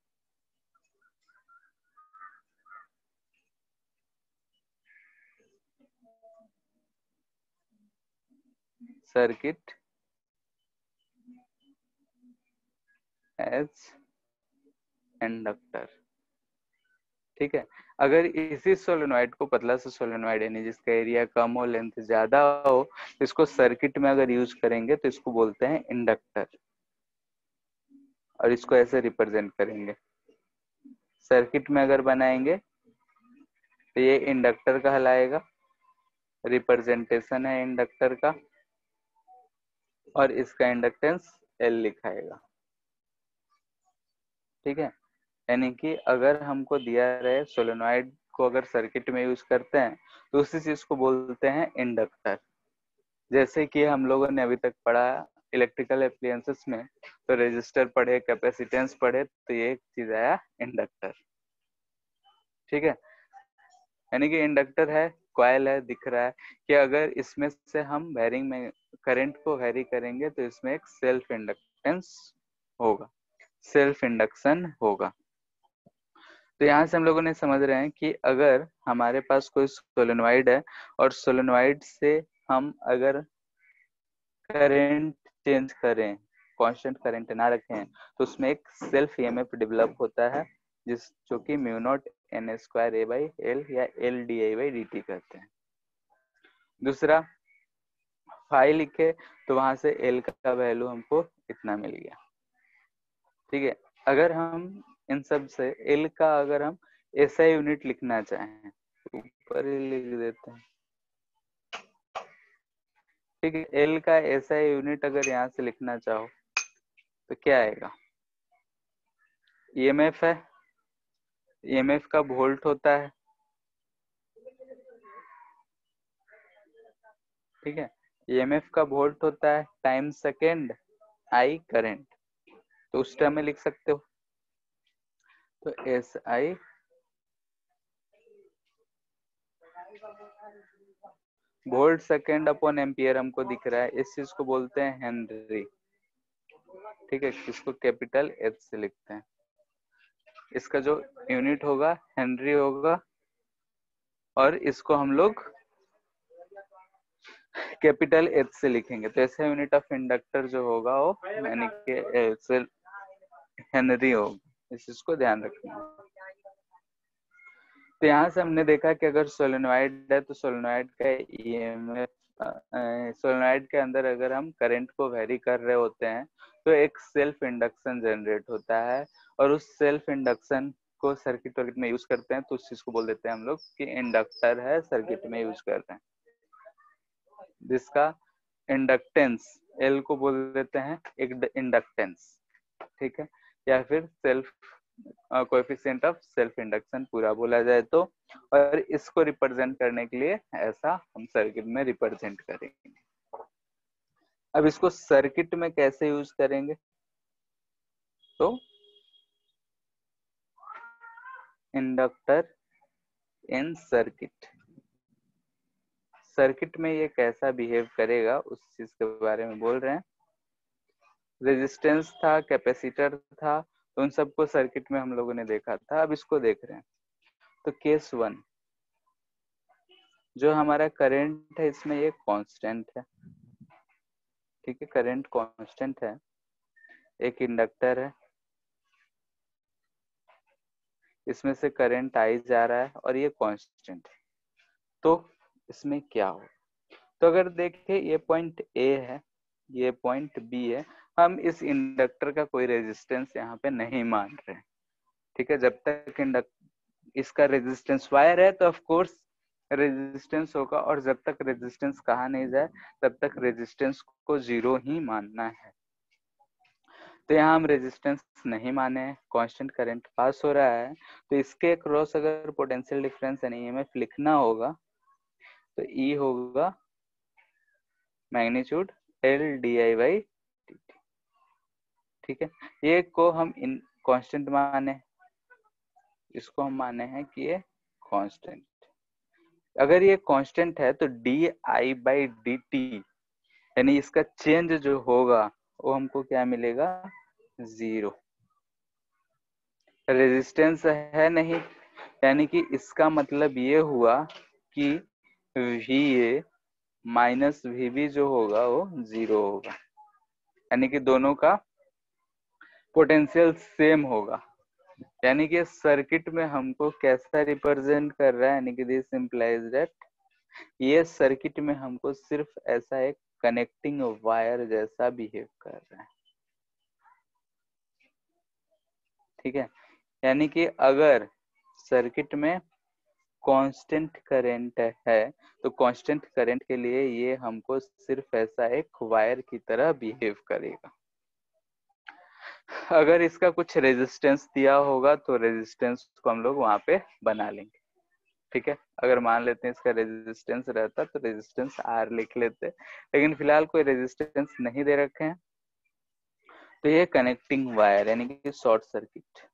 circuit as inductor. ठीक है, अगर इसी सोलेनोइड को, पतला सा सोलेनोइड यानी जिसका एरिया कम हो लेंथ ज्यादा हो, तो इसको सर्किट में अगर यूज करेंगे तो इसको बोलते हैं इंडक्टर, और इसको ऐसे रिप्रेजेंट करेंगे। सर्किट में अगर बनाएंगे तो ये इंडक्टर कहलाएगा, रिप्रेजेंटेशन है इंडक्टर का, और इसका इंडक्टेंस एल लिखाएगा। ठीक है, यानी कि अगर हमको दिया रहे सोलेनोइड को अगर सर्किट में यूज करते हैं तो उसी चीज को बोलते हैं इंडक्टर। जैसे कि हम लोगों ने अभी तक पढ़ा इलेक्ट्रिकल एप्लायंसेस में, तो रेजिस्टर पढ़े, कैपेसिटेंस पढ़े, तो ये एक चीज आया इंडक्टर। ठीक है, यानी कि इंडक्टर है, कॉइल है, दिख रहा है कि अगर इसमें से हम वायरिंग में करंट को वैरी करेंगे तो इसमें एक सेल्फ इंडक्टेंस होगा, सेल्फ इंडक्शन होगा। तो यहाँ से हम लोगों ने समझ रहे हैं कि अगर हमारे पास कोई सोलेनोइड है और सोलेनोइड से हम अगर करंट चेंज करें, कांस्टेंट करंट ना रखें, तो उसमें एक सेल्फ ईएमएफ डेवलप होता है, जिस जो कि mu naught N square A by L या L D I by D T कहते हैं। दूसरा, फाई लिखे तो वहां से एल का वैल्यू हमको इतना मिल गया। ठीक है, अगर हम इन सब से एल का अगर हम एसआई यूनिट लिखना चाहें, ऊपर ही लिख देते हैं। ठीक है, एल का एसआई यूनिट अगर यहाँ से लिखना चाहो तो क्या आएगा? ईएमएफ है, ईएमएफ का वोल्ट होता है। ठीक है, ईएमएफ का वोल्ट होता है, टाइम सेकेंड, आई करंट, तो उस टाइम में लिख सकते हो। तो S I volt second upon ampere हमको दिख रहा है, इस चीज को बोलते हैं हेनरी। ठीक है, इसको कैपिटल एच से लिखते हैं, इसका जो यूनिट होगा हेनरी होगा, और इसको हम लोग कैपिटल एच से लिखेंगे। तो ऐसा यूनिट ऑफ इंडक्टर जो होगा वो यानी कि हेनरी होगा, इस चीज को ध्यान रखना। तो यहाँ से हमने देखा कि अगर सोलेनोइड है तो सोलेनोइड का ईएमएफ, सोलेनोइड के अंदर अगर हम करंट को वेरी कर रहे होते हैं तो एक सेल्फ इंडक्शन जनरेट होता है, और उस सेल्फ इंडक्शन को सर्किट वर्किट में यूज करते हैं, तो उस चीज को बोल देते हैं हम लोग कि इंडक्टर है, सर्किट में यूज करते हैं। जिसका इंडक्टेंस एल को बोल देते हैं एक इंडक्टेंस। ठीक है, या फिर self coefficient of self induction पूरा बोला जाए तो, और इसको रिप्रेजेंट करने के लिए ऐसा हम सर्किट में रिप्रेजेंट करेंगे। अब इसको सर्किट में कैसे यूज करेंगे? तो इंडक्टर इन सर्किट, सर्किट में ये कैसा बिहेव करेगा उस चीज के बारे में बोल रहे हैं। रेजिस्टेंस था, कैपेसिटर था, तो उन सबको सर्किट में हम लोगों ने देखा था। अब इसको देख रहे हैं। तो केस वन, जो हमारा करंट है इसमें ये कांस्टेंट है। ठीक है, करंट कांस्टेंट है, एक इंडक्टर है, इसमें से करंट आई जा रहा है और ये कांस्टेंट है। तो इसमें क्या हो? तो अगर देखें ये पॉइंट ए है, ये पॉइंट बी है, हम इस इंडक्टर का कोई रेजिस्टेंस यहाँ पे नहीं मान रहे, ठीक है, जब तक इंडक्ट इसका रेजिस्टेंस वायर है तो ऑफ कोर्स रेजिस्टेंस होगा, और जब तक रेजिस्टेंस कहा नहीं जाए तब तक रेजिस्टेंस को जीरो ही मानना है। तो यहाँ हम रेजिस्टेंस नहीं माने, कांस्टेंट करंट पास हो रहा है, तो इसके क्रॉस अगर पोटेंशियल डिफरेंस यानी ईएमएफ लिखना होगा तो ई होगा magnitude L D I by D T. ठीक है, ये को हम इन कांस्टेंट माने, इसको हम माने हैं कि ये कांस्टेंट। अगर ये कांस्टेंट है तो D I by D T यानी इसका चेंज जो होगा वो हमको क्या मिलेगा, जीरो। रेजिस्टेंस है नहीं, यानी कि इसका मतलब ये हुआ कि V A minus V B जो होगा वो जीरो होगा, यानी कि दोनों का पोटेंशियल सेम होगा। यानी कि सर्किट में हमको कैसा रिप्रेजेंट कर रहा है, यानी कि दिस इंप्लाइज दैट ये सर्किट में हमको सिर्फ ऐसा एक कनेक्टिंग वायर जैसा बिहेव कर रहा है। ठीक है, यानी कि अगर सर्किट में कांस्टेंट करंट है तो कांस्टेंट करंट के लिए ये हमको सिर्फ ऐसा एक वायर की तरह बिहेव करेगा। अगर इसका कुछ रेजिस्टेंस दिया होगा तो रेजिस्टेंस को हम लोग वहां पे बना लेंगे। ठीक है, अगर मान लेते हैं इसका रेजिस्टेंस रहता तो रेजिस्टेंस आर लिख लेते, लेकिन फिलहाल कोई रेजिस्टेंस नहीं दे रखे हैं, तो ये कनेक्टिंग वायर यानी कि शॉर्ट सर्किट।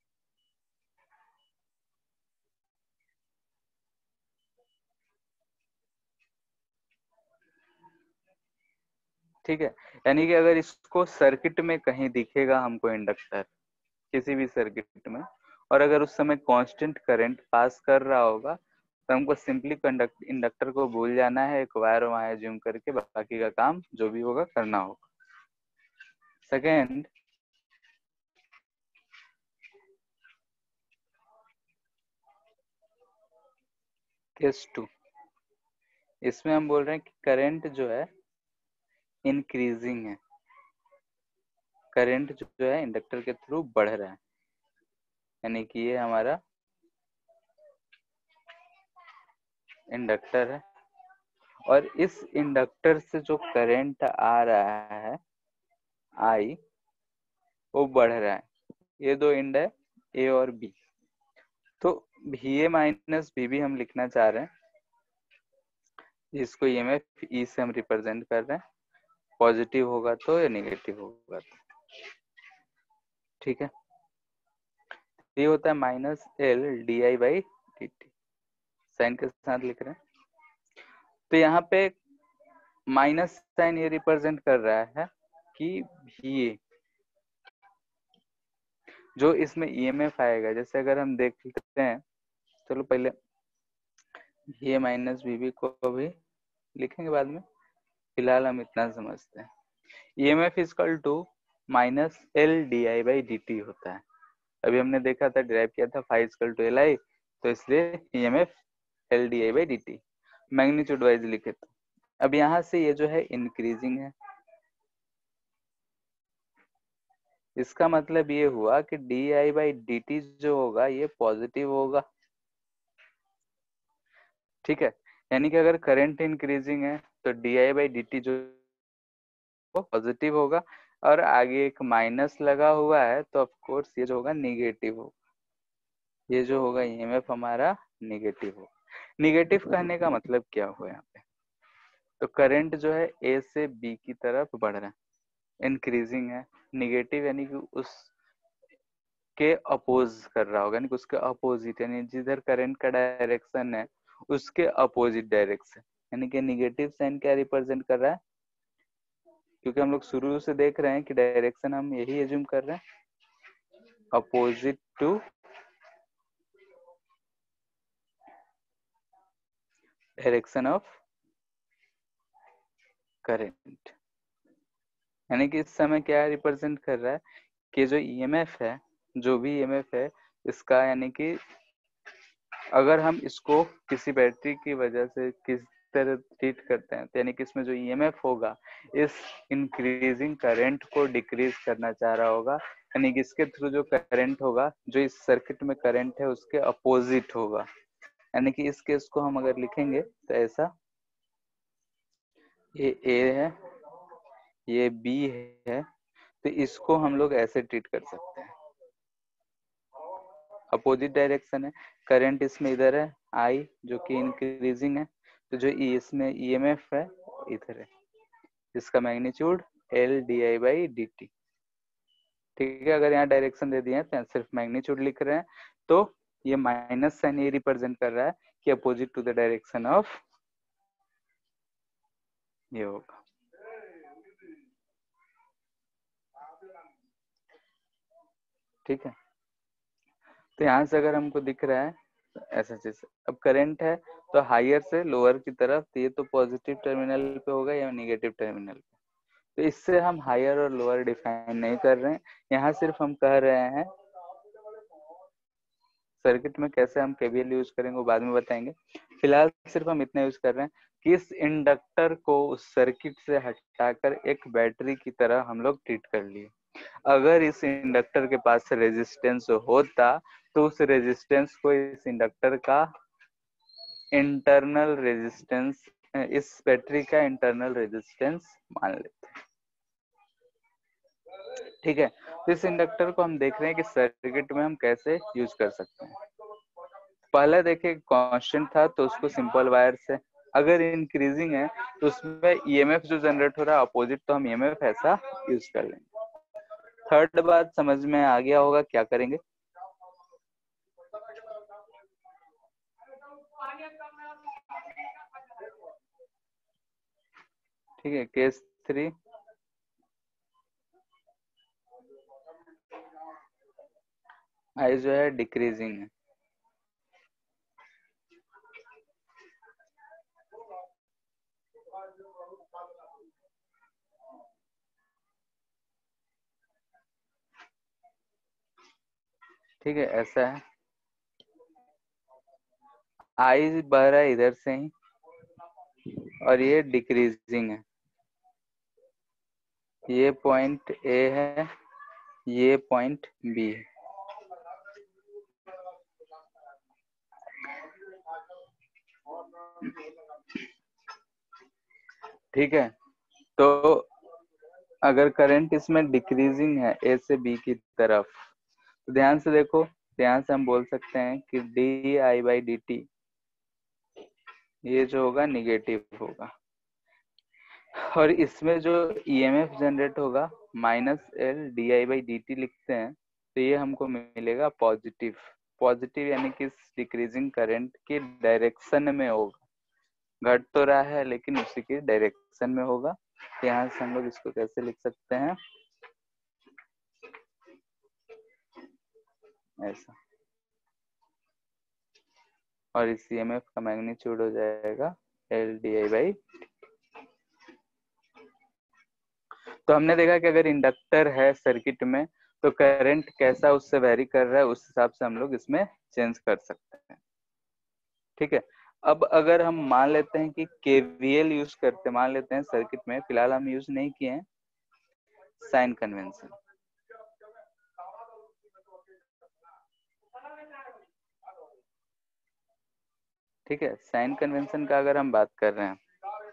ठीक है, यानी कि अगर इसको सर्किट में कहीं दिखेगा हमको इंडक्टर किसी भी सर्किट में, और अगर उस समय कांस्टेंट करंट पास कर रहा होगा तो हमको सिंपली कंडक्ट इंडक्टर को भूल जाना है, एक वायर वहां एज्यूम करके बाकी का काम जो भी होगा करना होगा। सेकेंड, केस टू, इसमें हम बोल रहे हैं कि करंट जो है इंक्रीजिंग है, करंट जो है इंडक्टर के थ्रू बढ़ रहा है, यानी कि ये हमारा इंडक्टर है और इस इंडक्टर से जो करंट आ रहा है आई वो बढ़ रहा है। ये दो इंड है ए और बी, तो V A minus B B हम लिखना चाह रहे हैं, जिसको ई एम एफ ई से हम रिप्रेजेंट कर रहे हैं, पॉजिटिव होगा तो या नेगेटिव होगा तो। ठीक है, ये होता है minus L D I by D T, sign के साथ लिख रहे हैं। तो यहाँ पे माइनस साइन ये रिप्रेजेंट कर रहा है कि वी ए जो इसमें ई एम एफ आएगा, जैसे अगर हम देख लेते हैं, चलो पहले V A minus V B को भी लिखेंगे बाद में, फिलहाल हम इतना समझते हैं। E M F equal to minus L D I by D T होता है। अभी हमने देखा था, डिराइव किया था five equal to L I, तो इसलिए E M F L D I by D T magnitude wise लिखे तो। अब यहाँ से ये जो है इंक्रीजिंग है, इसका मतलब ये हुआ कि D I by D T जो होगा ये पॉजिटिव होगा। ठीक है, यानी कि अगर करंट इंक्रीजिंग है तो D I by D T जो पॉजिटिव होगा, और आगे एक माइनस लगा हुआ है तो ऑफ कोर्स ये जो होगा निगेटिव होगा, ये जो होगा ई एम एफ हमारा निगेटिव होगा। निगेटिव कहने का मतलब क्या हुआ यहाँ पे, तो करंट जो है ए से बी की तरफ बढ़ रहा है, इंक्रीजिंग है। निगेटिव यानी कि उस के अपोज कर रहा होगा, यानी कि उसके अपोजिट, यानी जिधर करंट का डायरेक्शन है उसके अपोजिट डायरेक्शन, यानी कि निगेटिव साइन क्या रिप्रेजेंट कर रहा है, क्योंकि हम लोग शुरू से देख रहे हैं कि डायरेक्शन हम यही एज्यूम कर रहे हैं, opposite to direction of current, यानी कि इस समय क्या रिप्रेजेंट कर रहा है कि जो ई एम एफ है, जो भी ई एम एफ है इसका, यानी कि अगर हम इसको किसी बैटरी की वजह से किस तरह ट्रीट करते हैं, तो यानी कि इसमें जो ईएमएफ होगा इस इंक्रीजिंग करंट को डिक्रीज करना चाह रहा होगा, यानी कि इसके थ्रू जो करंट होगा, जो इस सर्किट में करंट है उसके अपोजिट होगा। यानी कि इस केस को हम अगर लिखेंगे तो ऐसा, ये ए है, ये बी है, तो इसको हम लोग ऐसे ट्रीट कर सकते हैं। अपोजिट डायरेक्शन है, करंट इसमें इधर है आई जो कि इंक्रीजिंग है, तो जो इसमें ईएमएफ है इधर है, इसका magnitude L D I by D T. ठीक है, अगर यहाँ डायरेक्शन दे दिए हैं तो सिर्फ मैग्नीट्यूड लिख रहे हैं, तो ये माइनस साइन ये रिप्रेजेंट कर रहा है कि opposite to the direction of ये होगा। ठीक है, तो यहाँ से अगर हमको दिख रहा है ऐसा चीज, अब करंट है तो हायर से लोअर की तरफ, तो ये तो पॉजिटिव टर्मिनल पे होगा या नेगेटिव टर्मिनल पे, तो इससे हम हायर और लोअर डिफाइन नहीं कर रहे हैं, यहाँ सिर्फ हम कह रहे हैं सर्किट में कैसे हम केवीएल यूज करेंगे वो बाद में बताएंगे। फिलहाल सिर्फ हम इतना यूज कर रहे हैं कि इस इंडक्टर को उस सर्किट से हटाकर एक बैटरी की तरह हम लोग ट्रीट कर लिए। अगर इस इंडक्टर के पास रेजिस्टेंस होता तो उस रेजिस्टेंस को इस इंडक्टर का इंटरनल रेजिस्टेंस, इस बैटरी का इंटरनल रेजिस्टेंस मान लेते हैं। ठीक है, तो इस इंडक्टर को हम देख रहे हैं कि सर्किट में हम कैसे यूज कर सकते हैं। पहले देखिए कांस्टेंट था तो उसको सिंपल वायर से, अगर इंक्रीजिंग है तो उसमें ईएमएफ जो जनरेट हो रहा है अपोजिट, तो हम ईएमएफ ऐसा यूज कर लेंगे। थर्ड बात समझ में आ गया होगा, क्या करेंगे? ठीक है, केस थ्री, आई जो है डिक्रीजिंग है, ठीक है, ऐसा है, आई बढ़ रहा है इधर से ही और ये डिक्रीजिंग है, ये पॉइंट ए है, ये पॉइंट बी है। ठीक है, तो अगर करंट इसमें डिक्रीजिंग है ए से बी की तरफ, तो ध्यान से देखो, ध्यान से हम बोल सकते हैं कि D I by D T ये जो होगा निगेटिव होगा, और इसमें जो ईएमएफ जनरेट होगा minus L D I by D T लिखते हैं, तो ये हमको मिलेगा पॉजिटिव। पॉजिटिव यानी कि डिक्रीजिंग करंट की डायरेक्शन में होगा, घट तो रहा है लेकिन उसी की डायरेक्शन में होगा। तो यहाँ से हम लोग इसको कैसे लिख सकते हैं, ऐसा, और इस ईएमएफ का मैग्नीट्यूड हो जाएगा एल डी आई बाई। तो हमने देखा कि अगर इंडक्टर है सर्किट में तो करंट कैसा उससे वेरी कर रहा है, उस हिसाब से हम लोग इसमें चेंज कर सकते हैं। ठीक है, अब अगर हम मान लेते हैं कि केवीएल यूज करते, मान लेते हैं सर्किट में, फिलहाल हम यूज नहीं किए हैं साइन कन्वेंशन। ठीक है, साइन कन्वेंशन का अगर हम बात कर रहे हैं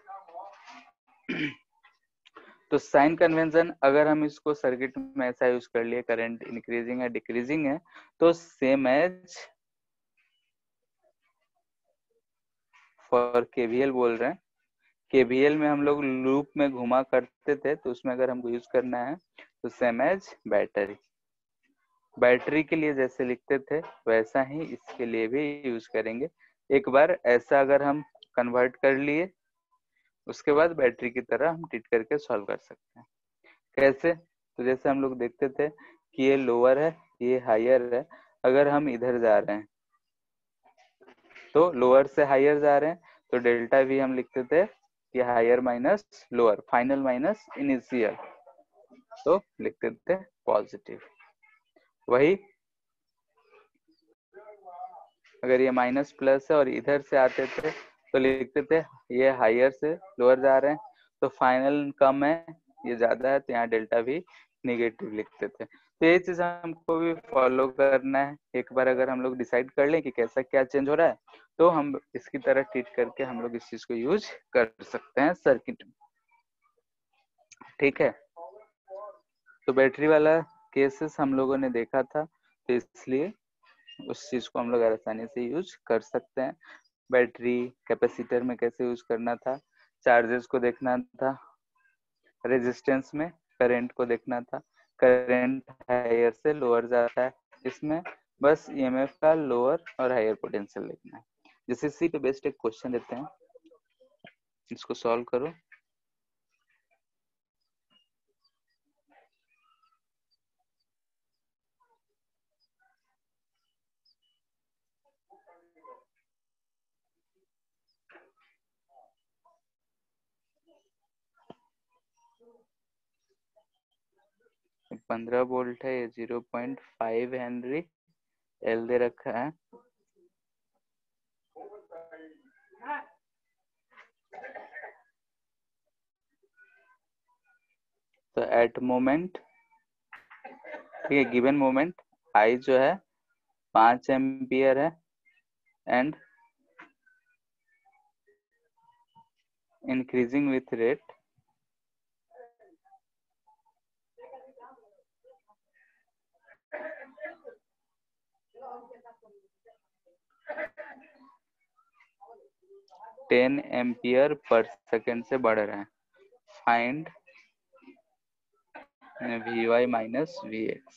तो साइन कन्वेंशन अगर हम इसको सर्किट में ऐसा यूज कर लिए, करंट इंक्रीजिंग है डिक्रीजिंग है, तो सेम एज फॉर केवीएल बोल रहे हैं। केवीएल में हम लोग लूप में घुमा करते थे, तो उसमें अगर हमको यूज करना है तो सेम एज बैटरी, बैटरी के लिए जैसे लिखते थे वैसा ही इसके लिए भी यूज करेंगे। एक बार ऐसा अगर हम कन्वर्ट कर लिए, उसके बाद बैटरी की तरह हम ट्रीट करके सॉल्व कर सकते हैं। कैसे? तो जैसे हम लोग देखते थे कि ये लोअर है, ये हायर है, अगर हम इधर जा रहे हैं तो लोअर से हायर जा रहे हैं, तो डेल्टा भी हम लिखते थे कि higher minus lower, final minus initial, तो लिखते थे पॉजिटिव। वही अगर ये माइनस प्लस है और इधर से आते थे तो लिखते थे ये हायर से लोअर जा रहे हैं, तो फाइनल कम है, ये ज्यादा है, तो यहाँ डेल्टा भी निगेटिव लिखते थे। तो ये चीज हमको भी फॉलो करना है। एक बार अगर हम लोग डिसाइड कर लें कि कैसा क्या चेंज हो रहा है, तो हम इसकी तरह ट्रीट करके हम लोग इस चीज को यूज कर सकते हैं सर्किट में। ठीक है, तो बैटरी वाला केसेस हम लोगों ने देखा था, तो इसलिए उस चीज को हम लोग आसानी से यूज कर सकते हैं। बैटरी कैपेसिटर में कैसे यूज करना था, चार्जेस को देखना था, रेजिस्टेंस में करंट को देखना था, करंट हायर से लोअर जाता है, इसमें बस ईएमएफ का लोअर और हायर पोटेंशियल देखना है। जैसे इसी पे बेस्ड एक क्वेश्चन देते हैं, इसको सॉल्व करो। पंद्रह वोल्ट है, ये zero point five henry L दे रखा है। तो एट मोमेंट, ठीक है, गिवन मोमेंट आई जो है पांच एम्पियर है, and increasing with rate ten ampere per second से बढ़ रहे हैं। Find V Y minus V X.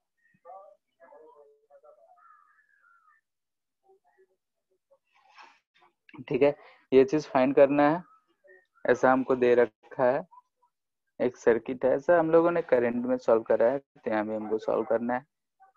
ठीक है, ये चीज फाइंड करना है। ऐसा हमको दे रखा है, एक सर्किट है, ऐसा हम लोगों ने करंट में सॉल्व करा है, तो यहाँ भी हमको सॉल्व करना है।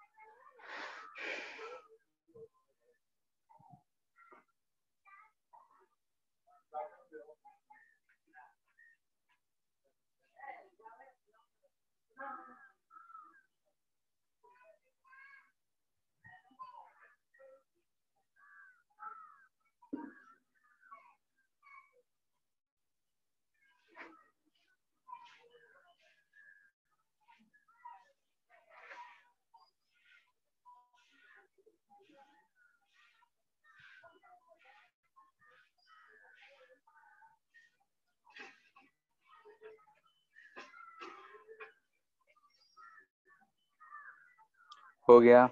हो गया।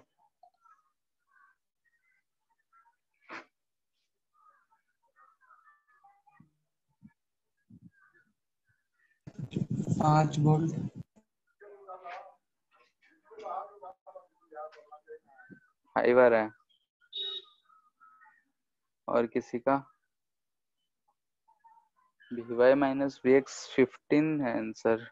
पाँच वोल्ट।
फाइव आ रहा है, और किसी का V Y minus V X fifteen है आंसर।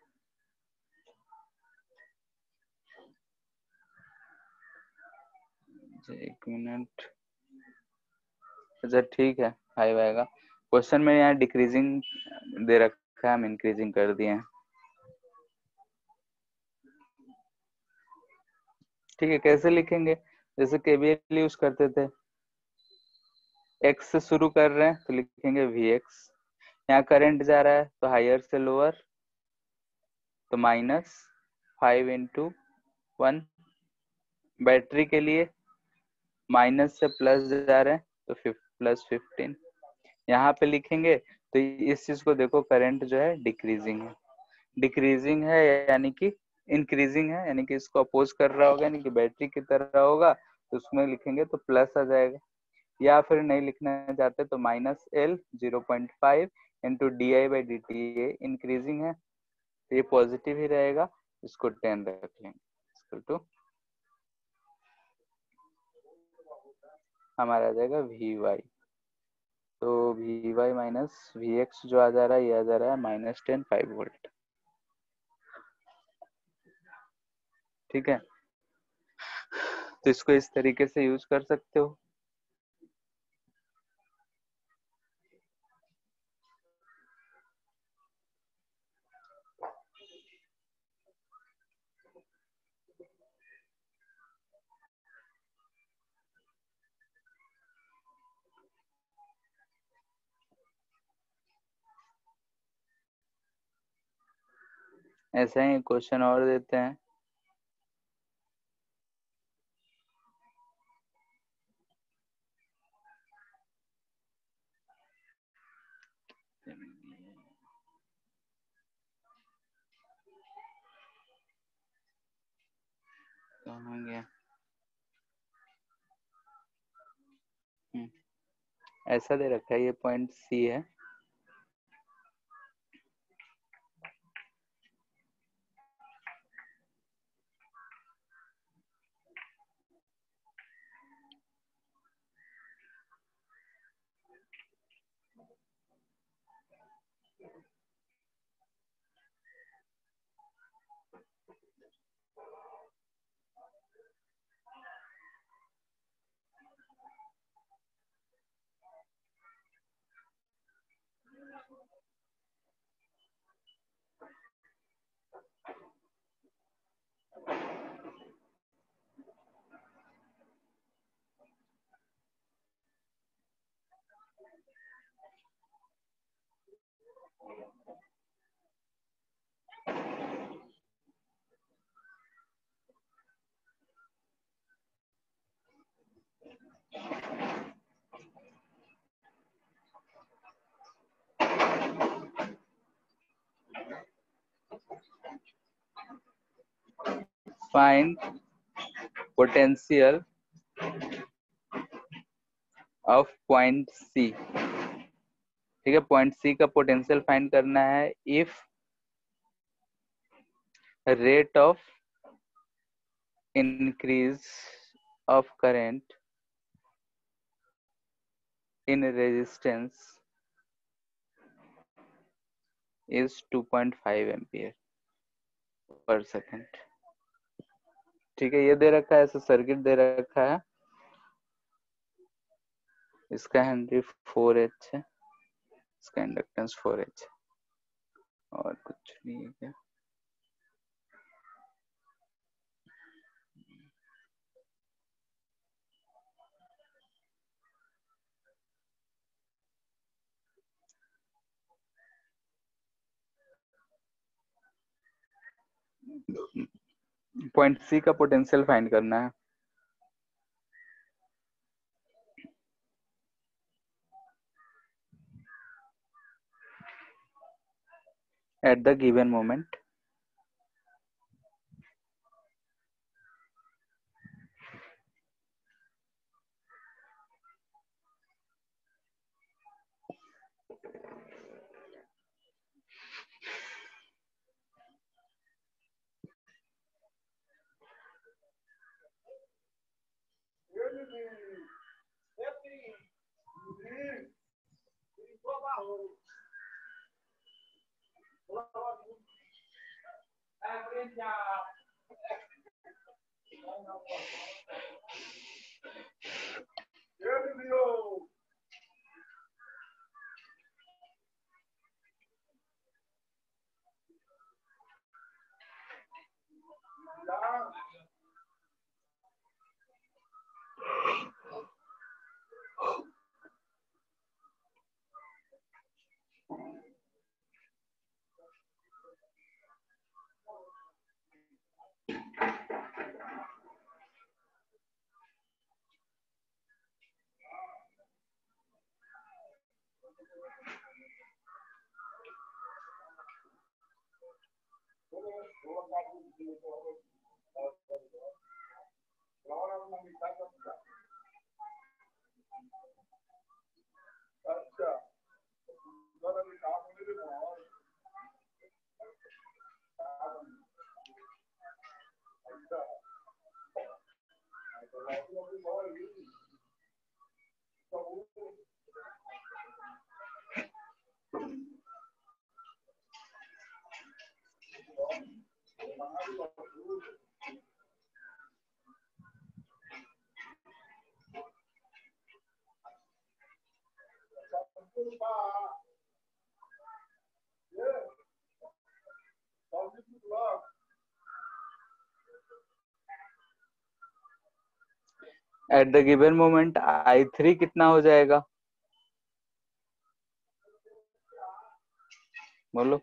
एक मिनट, अच्छा ठीक है, फाइव आएगा। क्वेश्चन में यहाँ डिक्रीजिंग दे रखा है, हम इंक्रीजिंग कर दिए हैं। ठीक है, कैसे लिखेंगे, जैसे केवीएल यूज करते थे, एक्स से शुरू कर रहे हैं तो लिखेंगे वी एक्स। यहाँ करंट जा रहा है तो हायर से लोअर, तो minus five into one. Battery के लिए माइनस से प्लस जा रहे हैं तो प्लस फिफ्टीन। यहाँ पे लिखेंगे तो इस चीज को देखो, करंट जो है डिक्रीजिंग है, डिक्रीजिंग है यानी कि इंक्रीजिंग है, यानी कि इसको अपोज कर रहा होगा, यानी कि बैटरी की तरह होगा, तो उसमें लिखेंगे तो प्लस आ जाएगा। या फिर नहीं लिखना चाहते तो minus L zero point five into D I by D T, ये इंक्रीजिंग है तो ये पॉजिटिव ही रहेगा, इसको टेन रख लेंगे, तो हमारा आ जाएगा वी वाई। तो V Y minus V X जो आ जा रहा है, ये आ जा रहा है माइनस टेन फाइव वोल्ट। ठीक है, तो इसको इस तरीके से यूज कर सकते हो। ऐसा ही क्वेश्चन और देते हैं। कहाँ गया? हम्म, ऐसा दे रखा है, ये पॉइंट सी है। Find potential of point C. ठीक है, पॉइंट सी का पोटेंशियल फाइंड करना है if rate of increase of current in resistance is two point five ampere per second. ठीक है, ये दे रखा है, ऐसा सर्किट दे रखा है, इसका हेनरी फोर एच है, इसका इंडक्टेंस फोर एच है, और कुछ नहीं है क्या? पॉइंट सी का पोटेंशियल फाइंड करना है। At the given moment at the given moment I three कितना हो जाएगा? बोलो,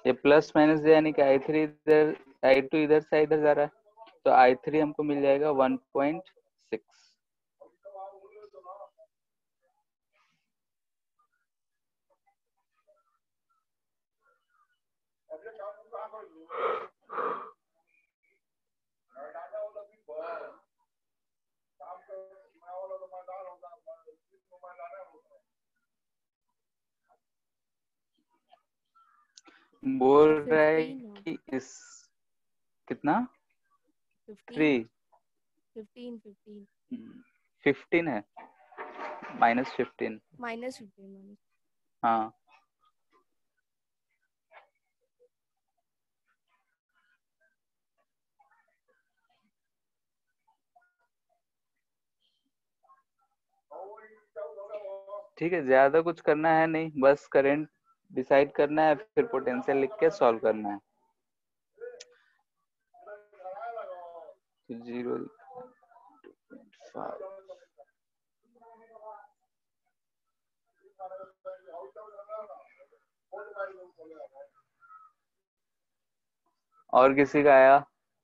ये प्लस माइनस यानी कि आई थ्री इधर आई टू इधर से इधर जा रहा है, तो आई थ्री हमको मिल जाएगा वन पॉइंट सिक्स। बोल रहा है कि इस कितना थ्री
फिफ्टीन फिफ्टीन
फिफ्टीन है, माइनस फिफ्टीन
माइनस फिफ्टीन।
हाँ ठीक है, ज्यादा कुछ करना है नहीं, बस करंट डिसाइड करना है, फिर पोटेंशियल लिख के सॉल्व करना है। जीरो और किसी का आया?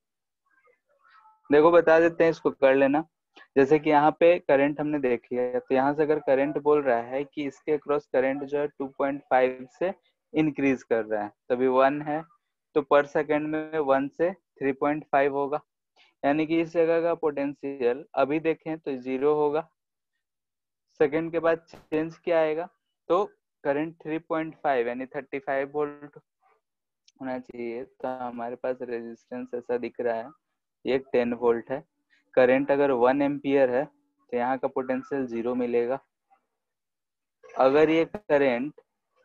देखो बता देते हैं, इसको कर लेना। जैसे कि यहाँ पे करंट हमने देख लिया, तो यहाँ से अगर करंट बोल रहा है कि इसके अक्रॉस करंट जो है टू पॉइंट फाइव से इंक्रीज कर रहा है, तभी वन है, तो पर सेकंड में वन से थ्री पॉइंट फाइव होगा, यानी कि इस जगह का पोटेंशियल अभी देखें तो जीरो होगा। सेकंड के बाद चेंज क्या आएगा, तो करंट थ्री पॉइंट फाइव यानी थर्टी फाइव वोल्ट होना चाहिए, तो हमारे पास रेजिस्टेंस ऐसा दिख रहा है, ये टेन वोल्ट है। करंट अगर वन एम्पियर है तो यहाँ का पोटेंशियल जीरो मिलेगा। अगर ये करंट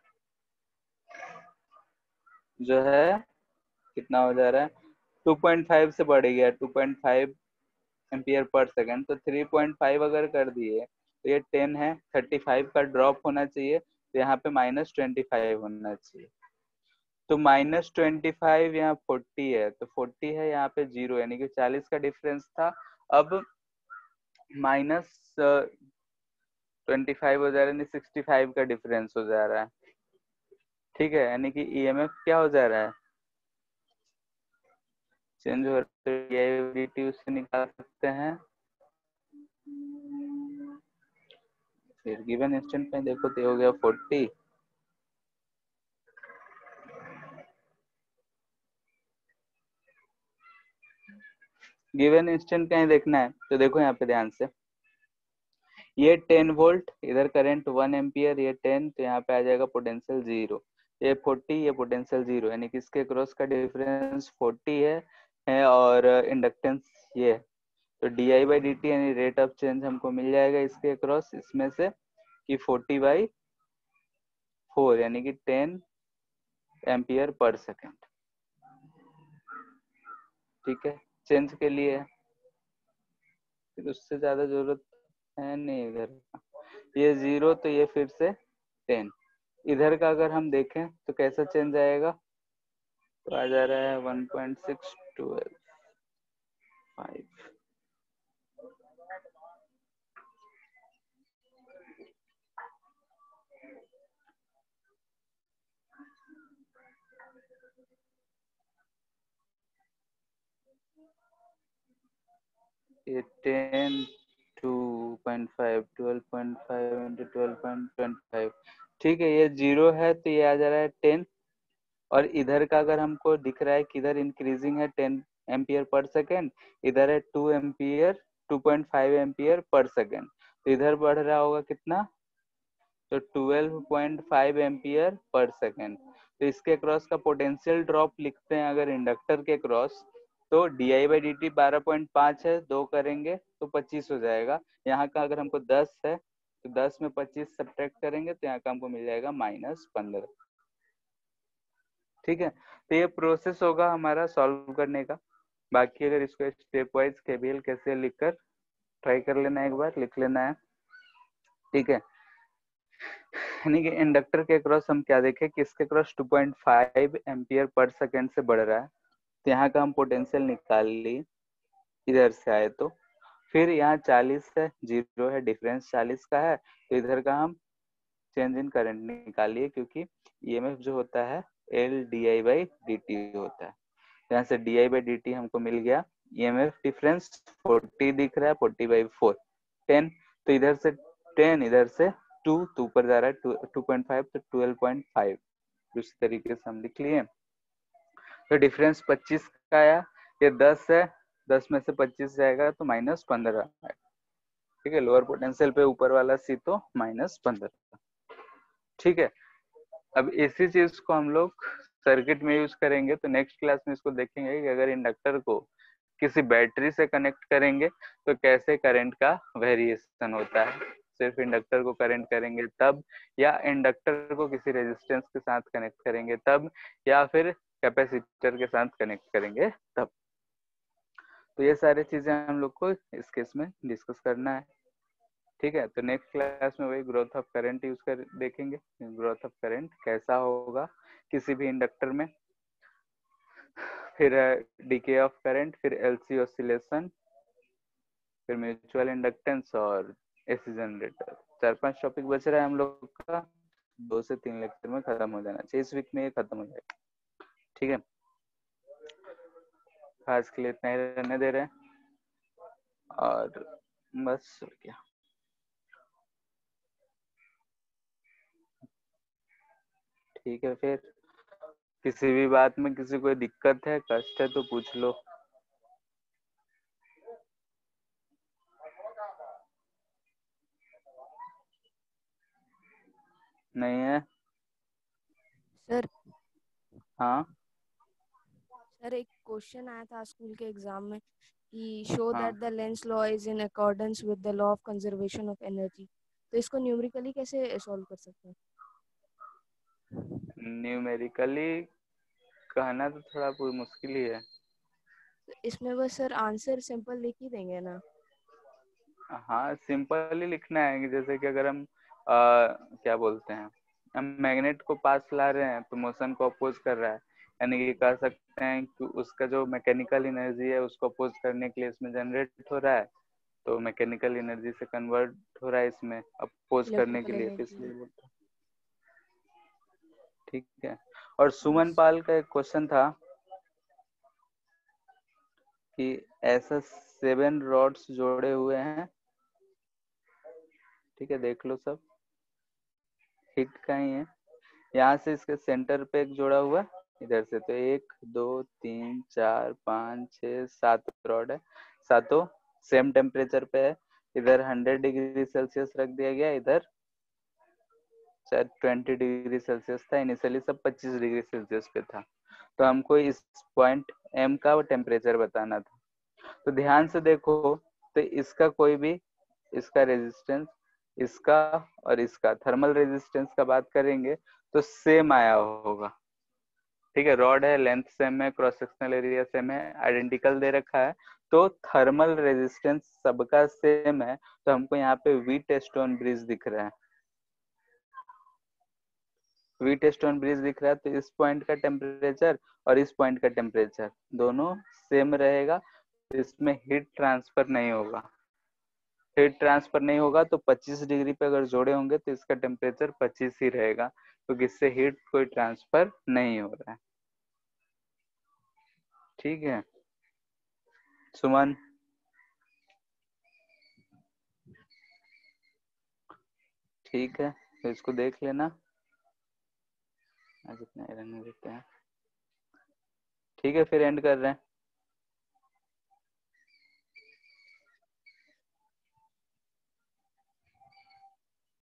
जो है कितना हो जा रहा है, टू पॉइंट फाइव से बढ़ गया, two point five ampere per second, तो थ्री पॉइंट फाइव अगर कर दिए तो ये टेन है, थर्टी फाइव का ड्रॉप होना चाहिए, तो यहाँ पे माइनस ट्वेंटी फाइव होना चाहिए। तो माइनस ट्वेंटी फाइव यहाँ फोर्टी है, तो फोर्टी है यहाँ पे जीरो, यानी कि चालीस का डिफरेंस था, अब माइनस ट्वेंटी फाइव हो जा रहा है, सिक्सटी फाइव का डिफरेंस हो जा रहा है। ठीक है, यानी कि ईएमएफ क्या हो जा रहा है, चेंज हो रहा है, तो उससे निकाल सकते हैं। फिर गिवन इंस्टेंट में देखो तो हो गया फोर्टी, गिवन इंस्टेंट कहीं देखना है तो देखो यहाँ पे ध्यान से, ये टेन वोल्ट, इधर करंट वन एम्पियर, ये टेन, तो यहाँ पे आ जाएगा पोटेंशियल जीरो, ये फोर्टी, ये पोटेंशियल जीरो, यानी कि इसके क्रॉस का डिफरेंस फोर्टी है, है और इंडक्टेंस ये है, तो D I by D T यानी रेट ऑफ चेंज हमको मिल जाएगा इसके क्रॉस इसमें से कि फोर्टी बाई फोर यानी कि टेन एम्पियर पर सेकेंड। ठीक है, चेंज के लिए फिर उससे ज्यादा जरूरत है नहीं इधर, ये जीरो तो ये फिर से टेन, इधर का अगर हम देखें तो कैसा चेंज आएगा, तो आ जा रहा है one point six twelve five. ये ten two point five, twelve point five into twelve point twenty five, ठीक है, ये जीरो है तो ये आ जा रहा है टेन, और इधर का अगर हमको दिख रहा है कि इधर इंक्रीजिंग है टेन एम्पियर पर सेकेंड, इधर है two ampere two point five ampere per second, तो इधर बढ़ रहा होगा कितना, तो twelve point five ampere per second, तो इसके क्रॉस का पोटेंशियल ड्रॉप लिखते हैं अगर इंडक्टर के क्रॉस, तो D I by D T बारह पॉइंट पाँच है, दो करेंगे तो पच्चीस हो जाएगा, यहाँ का अगर हमको दस है तो दस में पच्चीस सब्ट्रैक्ट करेंगे तो यहाँ का हमको मिल जाएगा माइनस पंद्रह। ठीक है, तो ये प्रोसेस होगा हमारा सॉल्व करने का। बाकी अगर इसको स्टेप वाइज केवीएल कैसे लिखकर ट्राई कर लेना, एक बार लिख लेना है। ठीक है, यानी कि इंडक्टर के क्रॉस हम क्या देखें कि इसके cross two point five ampere per second से बढ़ रहा है, तो यहाँ का हम पोटेंशियल निकाल ली, इधर से आए तो फिर यहाँ चालीस है, जीरो है, डिफरेंस चालीस का है, तो इधर का हम चेंज इन करंट निकालिए, क्योंकि ईएमएफ जो होता है L D I by D T होता है। यहाँ से D I by D T हमको मिल गया। ईएमएफ डिफरेंस फोर्टी दिख रहा है, फोर्टी बाई फोर टेन, तो इधर से टेन, इधर से टू, टू ऊपर जा रहा है, टू पॉइंट फाइव, तो ट्वेल्व पॉइंट फाइव। उस तरीके से हम लिख लिए। तो डिफरेंस पच्चीस का आया, ये दस है, दस में से पच्चीस जाएगा तो माइनस पंद्रह है। ठीक है, लोअर पोटेंशियल पे ऊपर वाला सी तो माइनस पंद्रह। ठीक है, अब इसी चीज को हम लोग सर्किट में यूज करेंगे। तो नेक्स्ट क्लास में इसको देखेंगे कि अगर इंडक्टर को किसी बैटरी से कनेक्ट करेंगे तो कैसे करंट का वेरिएशन होता है। सिर्फ इंडक्टर को करंट करेंगे तब, या इंडक्टर को किसी रेजिस्टेंस के साथ कनेक्ट करेंगे तब, या फिर कैपेसिटर के साथ कनेक्ट करेंगे तब। तो ये सारी चीजें हम लोग को इस केस में डिस्कस करना है। ठीक है, तो नेक्स्ट क्लास में वही ग्रोथ ऑफ करंट यूज कर देखेंगे, ग्रोथ ऑफ करंट कैसा होगा किसी भी इंडक्टर में, फिर डीके ऑफ करंट, फिर एलसी ऑसिलेशन, फिर म्यूचुअल इंडक्टेंस और एसी जनरेटर। चार पांच टॉपिक बच रहा है हम लोग का, दो से तीन लेक्चर में खत्म हो जाना चाहिए, इस वीक में ये खत्म हो जाएगा। ठीक है, आज के लिए इतना ही रहने दे रहे हैं, और बस क्या। ठीक है, फिर किसी भी बात में किसी कोई दिक्कत है, कष्ट है तो पूछ लो। नहीं है?
सर
हाँ
सर एक क्वेश्चन आया था स्कूल के एग्जाम में कि शो
हाँ,
that the Lenz law is in accordance with the law of conservation of energy. तो इसको न्यूमेरिकली कैसे सॉल्व कर सकते हैं?
न्यूमेरिकली कहना तो थोड़ा बहुत मुश्किल ही है।
तो इसमें बस सर आंसर सिंपल लिख ही देंगे ना?
हाँ, सिंपल ही लिखना है कि जैसे कि अगर हम आ, क्या बोलते हैं, हम मैग्नेट को पास ला रहे हैं तो मोशन को अपोज कर रहा है, यानी कि कह सकते हैं कि उसका जो मैकेनिकल एनर्जी है उसको अपोज करने के लिए इसमें जनरेट हो रहा है, तो मैकेनिकल एनर्जी से कन्वर्ट हो रहा है इसमें अपोज करने के
इलेक्ट्रिकल
लिए, तो
एनर्जी।
इसलिए बोलते हैं। ठीक है, और सुमन
यस।
पाल का एक क्वेश्चन था कि ऐसा सेवन रॉड्स जोड़े हुए हैं। ठीक है, देख लो सब, हिट का ही है। यहाँ से इसके सेंटर पे एक जोड़ा हुआ, इधर से तो एक दो तीन चार पाँच छः सात रॉड है, सातों सेम टेम्परेचर पे है। इधर हंड्रेड डिग्री सेल्सियस रख दिया गया, इधर शायद ट्वेंटी डिग्री सेल्सियस था, इनिशियली सब पच्चीस डिग्री सेल्सियस पे था। तो हमको इस पॉइंट एम का टेम्परेचर बताना था। तो ध्यान से देखो, तो इसका कोई भी, इसका रेजिस्टेंस, इसका और इसका थर्मल रेजिस्टेंस का बात करेंगे तो सेम आया होगा। ठीक है, रॉड है, लेंथ सेम है, क्रॉस सेक्शनल एरिया सेम है, आइडेंटिकल दे रखा है, तो थर्मल रेजिस्टेंस सबका सेम है। तो हमको यहाँ पे व्हीट स्टोन ब्रिज दिख रहा है, व्हीट स्टोन ब्रिज दिख रहा है, तो इस पॉइंट का टेम्परेचर और इस पॉइंट का टेम्परेचर दोनों सेम रहेगा, तो इसमें हीट ट्रांसफर नहीं होगा। हीट ट्रांसफर नहीं होगा तो पच्चीस डिग्री पे अगर जोड़े होंगे तो इसका टेम्परेचर पच्चीस ही रहेगा, क्योंकि तो इससे हीट कोई ट्रांसफर नहीं हो रहा है। ठीक है सुमन, ठीक है, तो इसको देख लेना, आज इतना ही रहने देते हैं। ठीक है, फिर एंड कर रहे हैं।